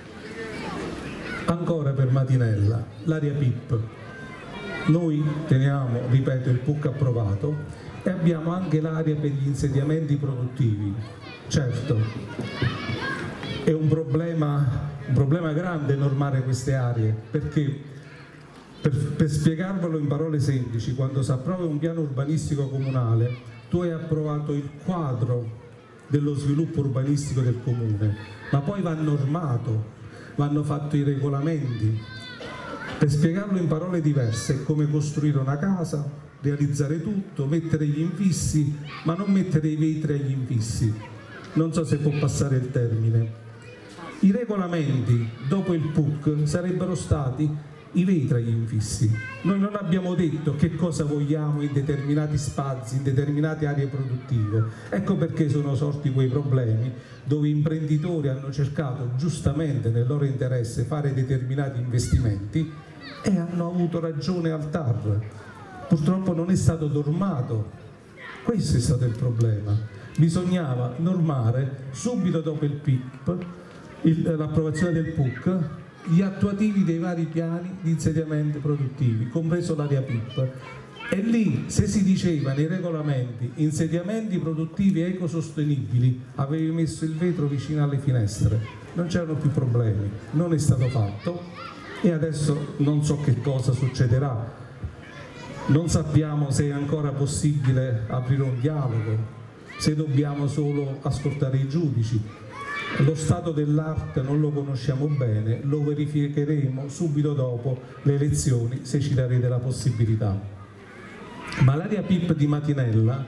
Ancora per Matinella, l'area PIP. Noi teniamo, ripeto, il PUC approvato e abbiamo anche l'area per gli insediamenti produttivi. Certo, è un problema grande normare queste aree, perché per spiegarvelo in parole semplici, quando si approva un piano urbanistico comunale, tu hai approvato il quadro dello sviluppo urbanistico del comune, ma poi va normato, vanno fatti i regolamenti. Per spiegarlo in parole diverse è come costruire una casa, realizzare tutto, mettere gli infissi, ma non mettere i vetri agli infissi. Non so se può passare il termine. I regolamenti dopo il PUC sarebbero stati i vetri agli infissi. Noi non abbiamo detto che cosa vogliamo in determinati spazi, in determinate aree produttive. Ecco perché sono sorti quei problemi dove imprenditori hanno cercato giustamente nel loro interesse fare determinati investimenti e hanno avuto ragione al TAR. Purtroppo non è stato normato. Questo è stato il problema. Bisognava normare subito dopo il PIP, l'approvazione del PUC, gli attuativi dei vari piani di insediamenti produttivi, compreso l'area PIP. E lì, se si diceva nei regolamenti insediamenti produttivi ecosostenibili, avevi messo il vetro vicino alle finestre, non c'erano più problemi. Non è stato fatto e adesso non so che cosa succederà. Non sappiamo se è ancora possibile aprire un dialogo, se dobbiamo solo ascoltare i giudici. Lo stato dell'arte non lo conosciamo bene, lo verificheremo subito dopo le elezioni se ci darete la possibilità. Ma l'area PIP di Matinella,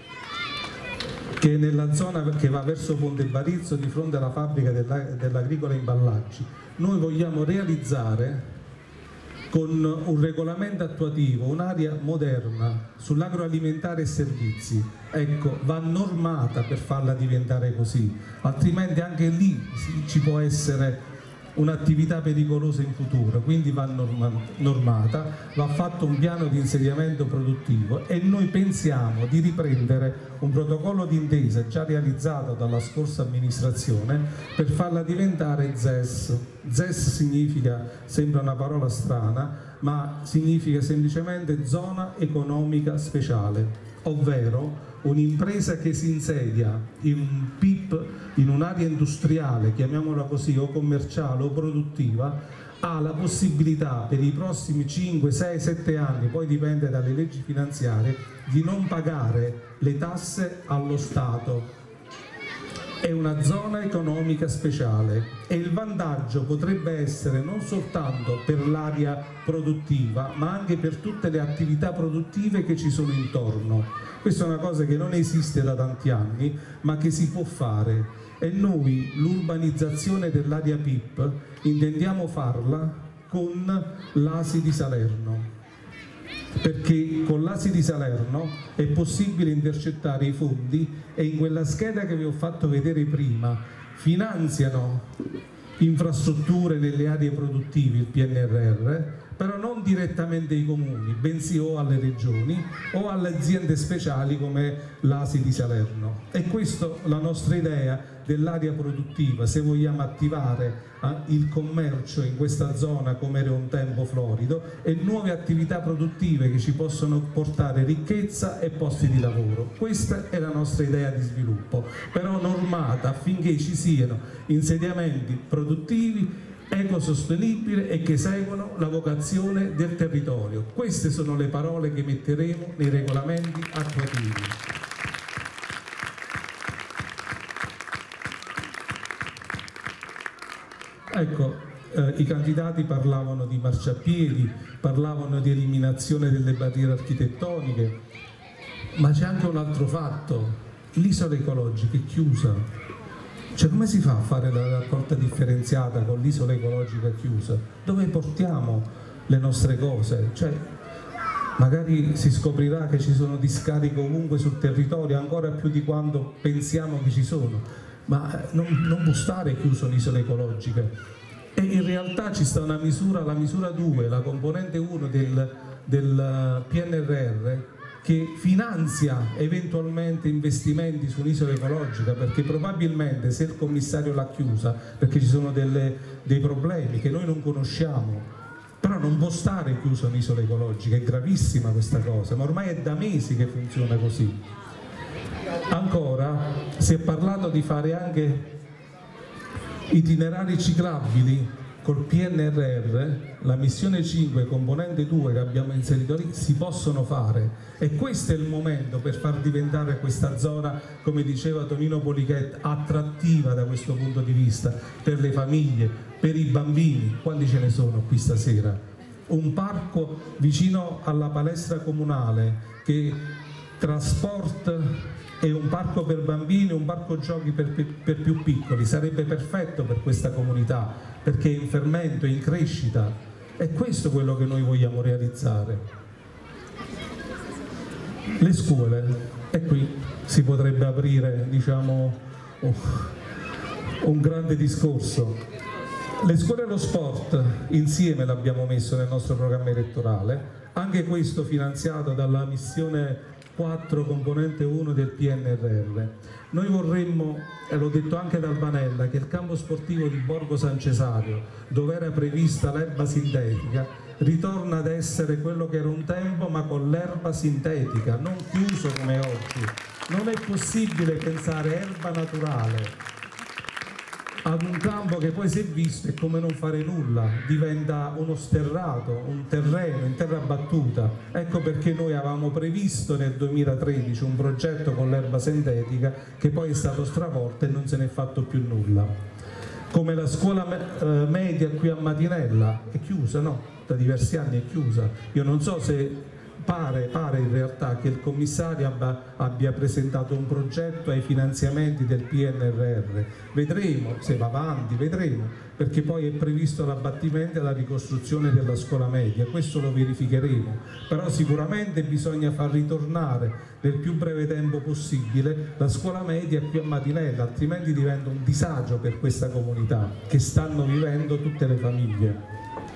che è nella zona che va verso Ponte Barizzo di fronte alla fabbrica dell'Agricola Imballaggi, noi vogliamo realizzare con un regolamento attuativo, un'area moderna sull'agroalimentare e servizi. Ecco, va normata per farla diventare così, altrimenti anche lì ci può essere un'attività pericolosa in futuro, quindi va normata, va fatto un piano di insediamento produttivo e noi pensiamo di riprendere un protocollo d'intesa già realizzato dalla scorsa amministrazione per farla diventare ZES. ZES significa, sembra una parola strana, ma significa semplicemente zona economica speciale, ovvero un'impresa che si insedia in un PIP, in un'area industriale, chiamiamola così, o commerciale o produttiva, ha la possibilità per i prossimi 5, 6, 7 anni, poi dipende dalle leggi finanziarie, di non pagare le tasse allo Stato. È una zona economica speciale e il vantaggio potrebbe essere non soltanto per l'area produttiva, ma anche per tutte le attività produttive che ci sono intorno. Questa è una cosa che non esiste da tanti anni, ma che si può fare. E noi l'urbanizzazione dell'area PIP intendiamo farla con l'ASI di Salerno, perché con l'ASI di Salerno è possibile intercettare i fondi e in quella scheda che vi ho fatto vedere prima finanziano infrastrutture nelle aree produttive, il PNRR, però non direttamente ai comuni, bensì o alle regioni o alle aziende speciali come l'ASI di Salerno. E questa è la nostra idea dell'area produttiva, se vogliamo attivare il commercio in questa zona come era un tempo florido e nuove attività produttive che ci possono portare ricchezza e posti di lavoro. Questa è la nostra idea di sviluppo, però normata affinché ci siano insediamenti produttivi ecosostenibili e che seguono la vocazione del territorio. Queste sono le parole che metteremo nei regolamenti attuativi. Ecco, i candidati parlavano di marciapiedi, parlavano di eliminazione delle barriere architettoniche, ma c'è anche un altro fatto: l'isola ecologica è chiusa. Cioè, come si fa a fare la raccolta differenziata con l'isola ecologica chiusa? Dove portiamo le nostre cose? Cioè, magari si scoprirà che ci sono discariche ovunque sul territorio, ancora più di quanto pensiamo che ci sono, ma non può stare chiuso l'isola ecologica. E in realtà ci sta una misura, la misura 2, la componente 1 del PNRR, che finanzia eventualmente investimenti su un'isola ecologica, perché probabilmente se il commissario l'ha chiusa perché ci sono dei problemi che noi non conosciamo, però non può stare chiusa un'isola ecologica, è gravissima questa cosa, ma ormai è da mesi che funziona così. Ancora si è parlato di fare anche itinerari ciclabili col PNRR, la missione 5, componente 2 che abbiamo inserito lì, si possono fare, e questo è il momento per far diventare questa zona, come diceva Tonino Polichet, attrattiva da questo punto di vista, per le famiglie, per i bambini. Quanti ce ne sono qui stasera? Un parco vicino alla palestra comunale che trasporta, è un parco per bambini, un parco giochi per più piccoli, sarebbe perfetto per questa comunità perché è in fermento, è in crescita, È questo quello che noi vogliamo realizzare. Le scuole, e qui si potrebbe aprire, diciamo, un grande discorso. Le scuole e lo sport insieme l'abbiamo messo nel nostro programma elettorale, anche questo finanziato dalla missione 4 componente 1 del PNRR. Noi vorremmo, e l'ho detto anche da Albanella, che il campo sportivo di Borgo San Cesario, dove era prevista l'erba sintetica, ritorna ad essere quello che era un tempo, ma con l'erba sintetica, non chiuso come oggi. Non è possibile pensare erba naturale ad un campo che poi si è visto è come non fare nulla, diventa uno sterrato, un terreno in terra battuta. Ecco perché noi avevamo previsto nel 2013 un progetto con l'erba sintetica che poi è stato stravolto e non se ne è fatto più nulla. Come la scuola media qui a Matinella è chiusa, no? Da diversi anni è chiusa. Io non so se pare in realtà che il commissario abbia presentato un progetto ai finanziamenti del PNRR. Vedremo se va avanti, vedremo, perché poi è previsto l'abbattimento e la ricostruzione della scuola media, questo lo verificheremo, però sicuramente bisogna far ritornare nel più breve tempo possibile la scuola media qui a Matinella, altrimenti diventa un disagio per questa comunità che stanno vivendo tutte le famiglie.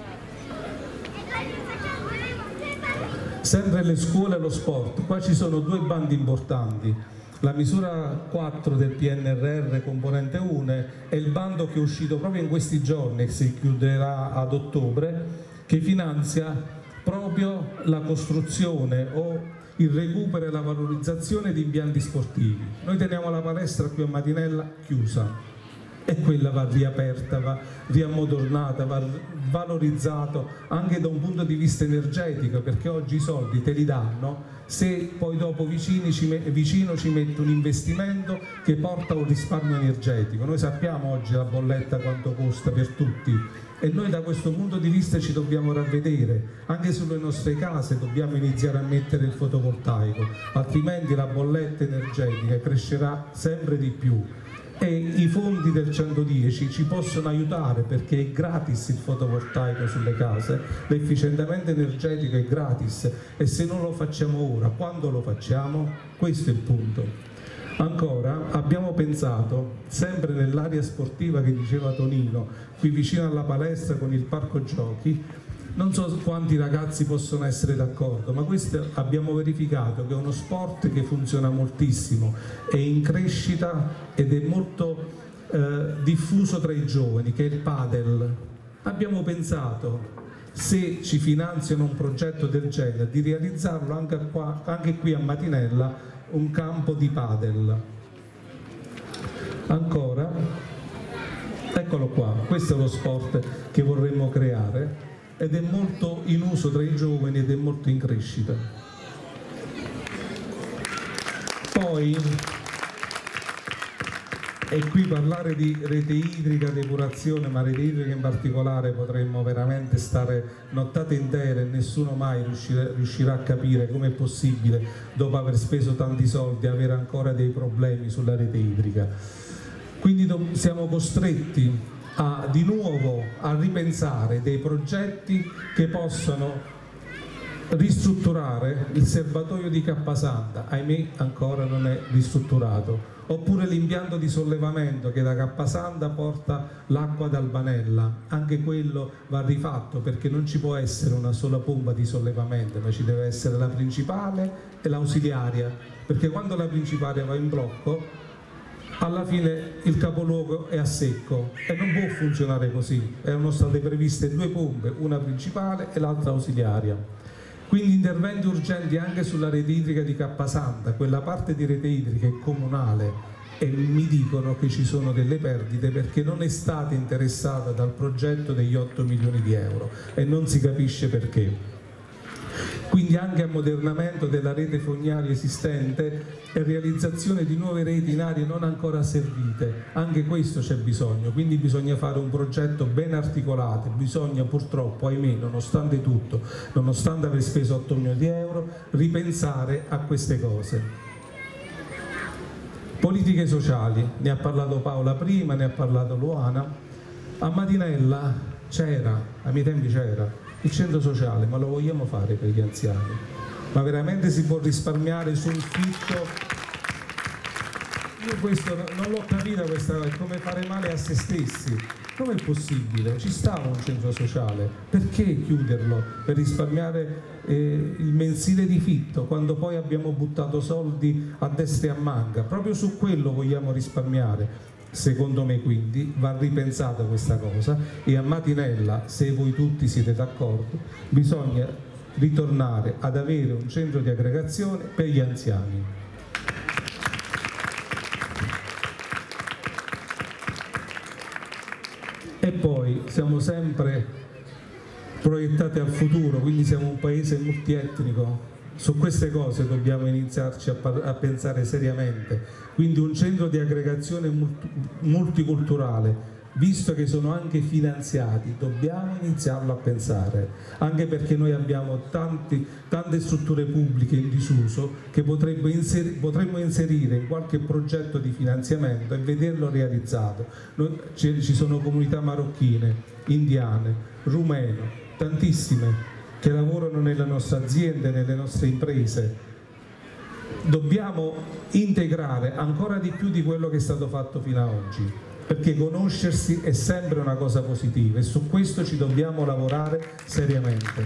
Sempre le scuole e lo sport, qua ci sono due bandi importanti, la misura 4 del PNRR componente 1 è il bando che è uscito proprio in questi giorni e si chiuderà ad ottobre, che finanzia proprio la costruzione o il recupero e la valorizzazione di impianti sportivi. Noi teniamo la palestra qui a Matinella chiusa, e quella va riaperta, va riammodernata, va valorizzato anche da un punto di vista energetico, perché oggi i soldi te li danno se poi dopo vicino ci mette un investimento che porta a un risparmio energetico. Noi sappiamo oggi la bolletta quanto costa per tutti e noi da questo punto di vista ci dobbiamo ravvedere, anche sulle nostre case dobbiamo iniziare a mettere il fotovoltaico, altrimenti la bolletta energetica crescerà sempre di più. E i fondi del 110 ci possono aiutare perché è gratis il fotovoltaico sulle case, l'efficientamento energetico è gratis e se non lo facciamo ora, quando lo facciamo? Questo è il punto. Ancora abbiamo pensato, sempre nell'area sportiva che diceva Tonino, qui vicino alla palestra con il parco giochi, non so quanti ragazzi possono essere d'accordo, ma questo abbiamo verificato che è uno sport che funziona moltissimo, è in crescita ed è molto diffuso tra i giovani, che è il padel. Abbiamo pensato, se ci finanziano un progetto del genere, di realizzarlo anche qui a Matinella, un campo di padel. Ancora, eccolo qua, questo è lo sport che vorremmo creare ed è molto in uso tra i giovani ed è molto in crescita. Poi, e qui parlare di rete idrica, depurazione, ma rete idrica in particolare potremmo veramente stare nottate intere e nessuno mai riuscirà a capire come è possibile, dopo aver speso tanti soldi, avere ancora dei problemi sulla rete idrica. Quindi siamo costretti di nuovo a ripensare dei progetti che possano ristrutturare il serbatoio di Cappasanta, ahimè ancora non è ristrutturato, oppure l'impianto di sollevamento che da Cappasanta porta l'acqua ad Albanella, anche quello va rifatto perché non ci può essere una sola pompa di sollevamento, ma ci deve essere la principale e l'ausiliaria, perché quando la principale va in blocco alla fine il capoluogo è a secco e non può funzionare così, erano state previste due pompe, una principale e l'altra ausiliaria. Quindi interventi urgenti anche sulla rete idrica di Cappasanta, quella parte di rete idrica è comunale e mi dicono che ci sono delle perdite perché non è stata interessata dal progetto degli 8 milioni di euro e non si capisce perché. Quindi anche ammodernamento della rete fognaria esistente e realizzazione di nuove reti in aree non ancora servite, anche questo c'è bisogno, quindi bisogna fare un progetto ben articolato, bisogna purtroppo, ahimè, nonostante tutto, nonostante aver speso 8 milioni di euro, ripensare a queste cose. Politiche sociali, ne ha parlato Paola prima, ne ha parlato Luana. A Matinella c'era, ai miei tempi c'era, Il centro sociale, ma lo vogliamo fare per gli anziani? Ma veramente si può risparmiare sul fitto? Io questo non l'ho capita, questa è come fare male a se stessi. Come è possibile? Ci stava un centro sociale, perché chiuderlo per risparmiare il mensile di fitto quando poi abbiamo buttato soldi a destra e a manca? Proprio su quello vogliamo risparmiare. Secondo me quindi va ripensata questa cosa, e a Matinella, se voi tutti siete d'accordo, bisogna ritornare ad avere un centro di aggregazione per gli anziani. E poi siamo sempre proiettati al futuro, quindi siamo un paese multietnico. Su queste cose dobbiamo iniziarci a pensare seriamente. Quindi un centro di aggregazione multiculturale, visto che sono anche finanziati, dobbiamo iniziarlo a pensare, anche perché noi abbiamo tante strutture pubbliche in disuso che potremmo inserire in qualche progetto di finanziamento e vederlo realizzato. Ci sono comunità marocchine, indiane, rumene, tantissime, che lavorano nelle nostre aziende, nelle nostre imprese. Dobbiamo integrare ancora di più di quello che è stato fatto fino ad oggi, perché conoscersi è sempre una cosa positiva e su questo ci dobbiamo lavorare seriamente.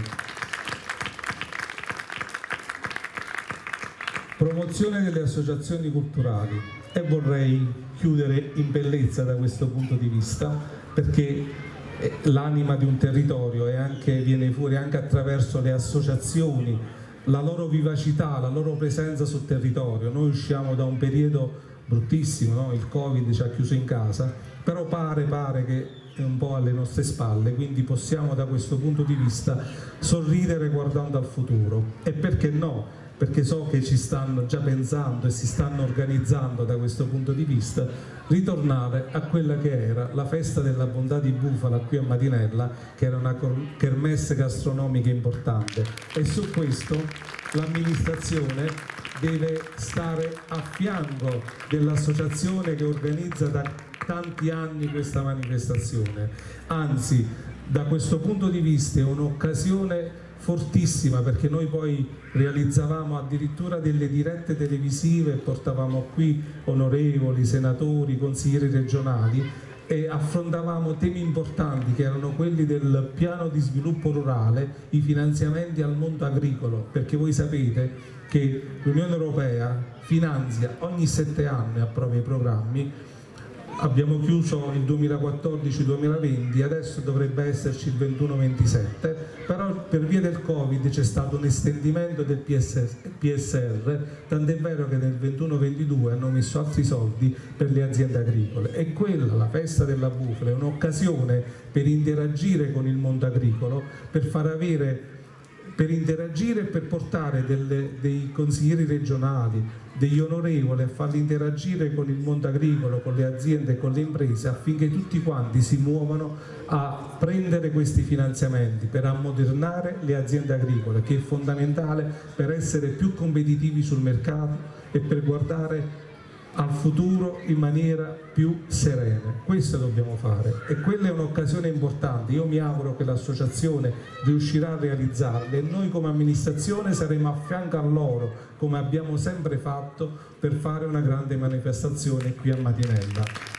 Promozione delle associazioni culturali, e vorrei chiudere in bellezza da questo punto di vista, perché l'anima di un territorio viene fuori anche attraverso le associazioni, la loro vivacità, la loro presenza sul territorio. Noi usciamo da un periodo bruttissimo, no? Il Covid ci ha chiuso in casa, però pare che è un po' alle nostre spalle, quindi possiamo da questo punto di vista sorridere guardando al futuro. E perché no? Perché so che ci stanno già pensando e si stanno organizzando da questo punto di vista, ritornare a quella che era la festa della bontà di bufala qui a Matinella, che era una kermesse gastronomica importante, e su questo l'amministrazione deve stare a fianco dell'associazione che organizza da tanti anni questa manifestazione. Anzi, da questo punto di vista è un'occasione fortissima, perché noi poi realizzavamo addirittura delle dirette televisive e portavamo qui onorevoli, senatori, consiglieri regionali e affrontavamo temi importanti che erano quelli del piano di sviluppo rurale, i finanziamenti al mondo agricolo, perché voi sapete che l'Unione Europea finanzia ogni 7 anni, approva i programmi. Abbiamo chiuso il 2014-2020, adesso dovrebbe esserci il 21-27, però per via del Covid c'è stato un estendimento del PSR, tant'è vero che nel 21-22 hanno messo altri soldi per le aziende agricole. E quella, la festa della bufala, è un'occasione per interagire con il mondo agricolo, per interagire e per portare dei consiglieri regionali, degli onorevoli, a farli interagire con il mondo agricolo, con le aziende e con le imprese, affinché tutti quanti si muovano a prendere questi finanziamenti per ammodernare le aziende agricole, che è fondamentale per essere più competitivi sul mercato e per guardare al futuro in maniera più serena. Questo dobbiamo fare e quella è un'occasione importante. Io mi auguro che l'associazione riuscirà a realizzarle e noi come amministrazione saremo a fianco a loro, come abbiamo sempre fatto, per fare una grande manifestazione qui a Matinella.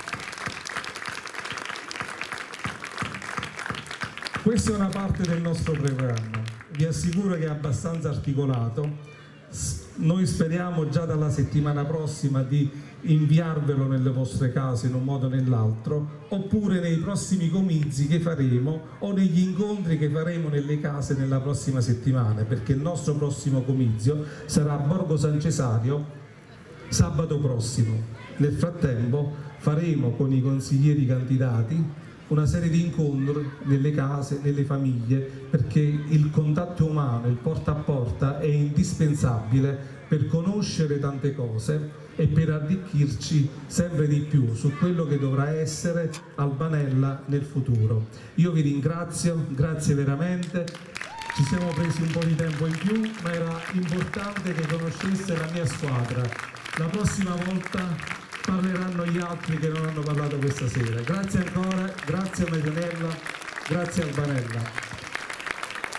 Questa è una parte del nostro programma, vi assicuro che è abbastanza articolato. Noi speriamo già dalla settimana prossima di inviarvelo nelle vostre case in un modo o nell'altro, oppure nei prossimi comizi che faremo o negli incontri che faremo nelle case nella prossima settimana, perché il nostro prossimo comizio sarà a Borgo San Cesario sabato prossimo. Nel frattempo faremo con i consiglieri candidati una serie di incontri nelle case, nelle famiglie, perché il contatto umano, il porta a porta è indispensabile per conoscere tante cose e per arricchirci sempre di più su quello che dovrà essere Albanella nel futuro. Io vi ringrazio, grazie veramente, ci siamo presi un po' di tempo in più, ma era importante che conoscesse la mia squadra. La prossima volta parleranno gli altri che non hanno parlato questa sera. Grazie ancora, grazie a Matinella, grazie a Albanella.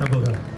Avvocato.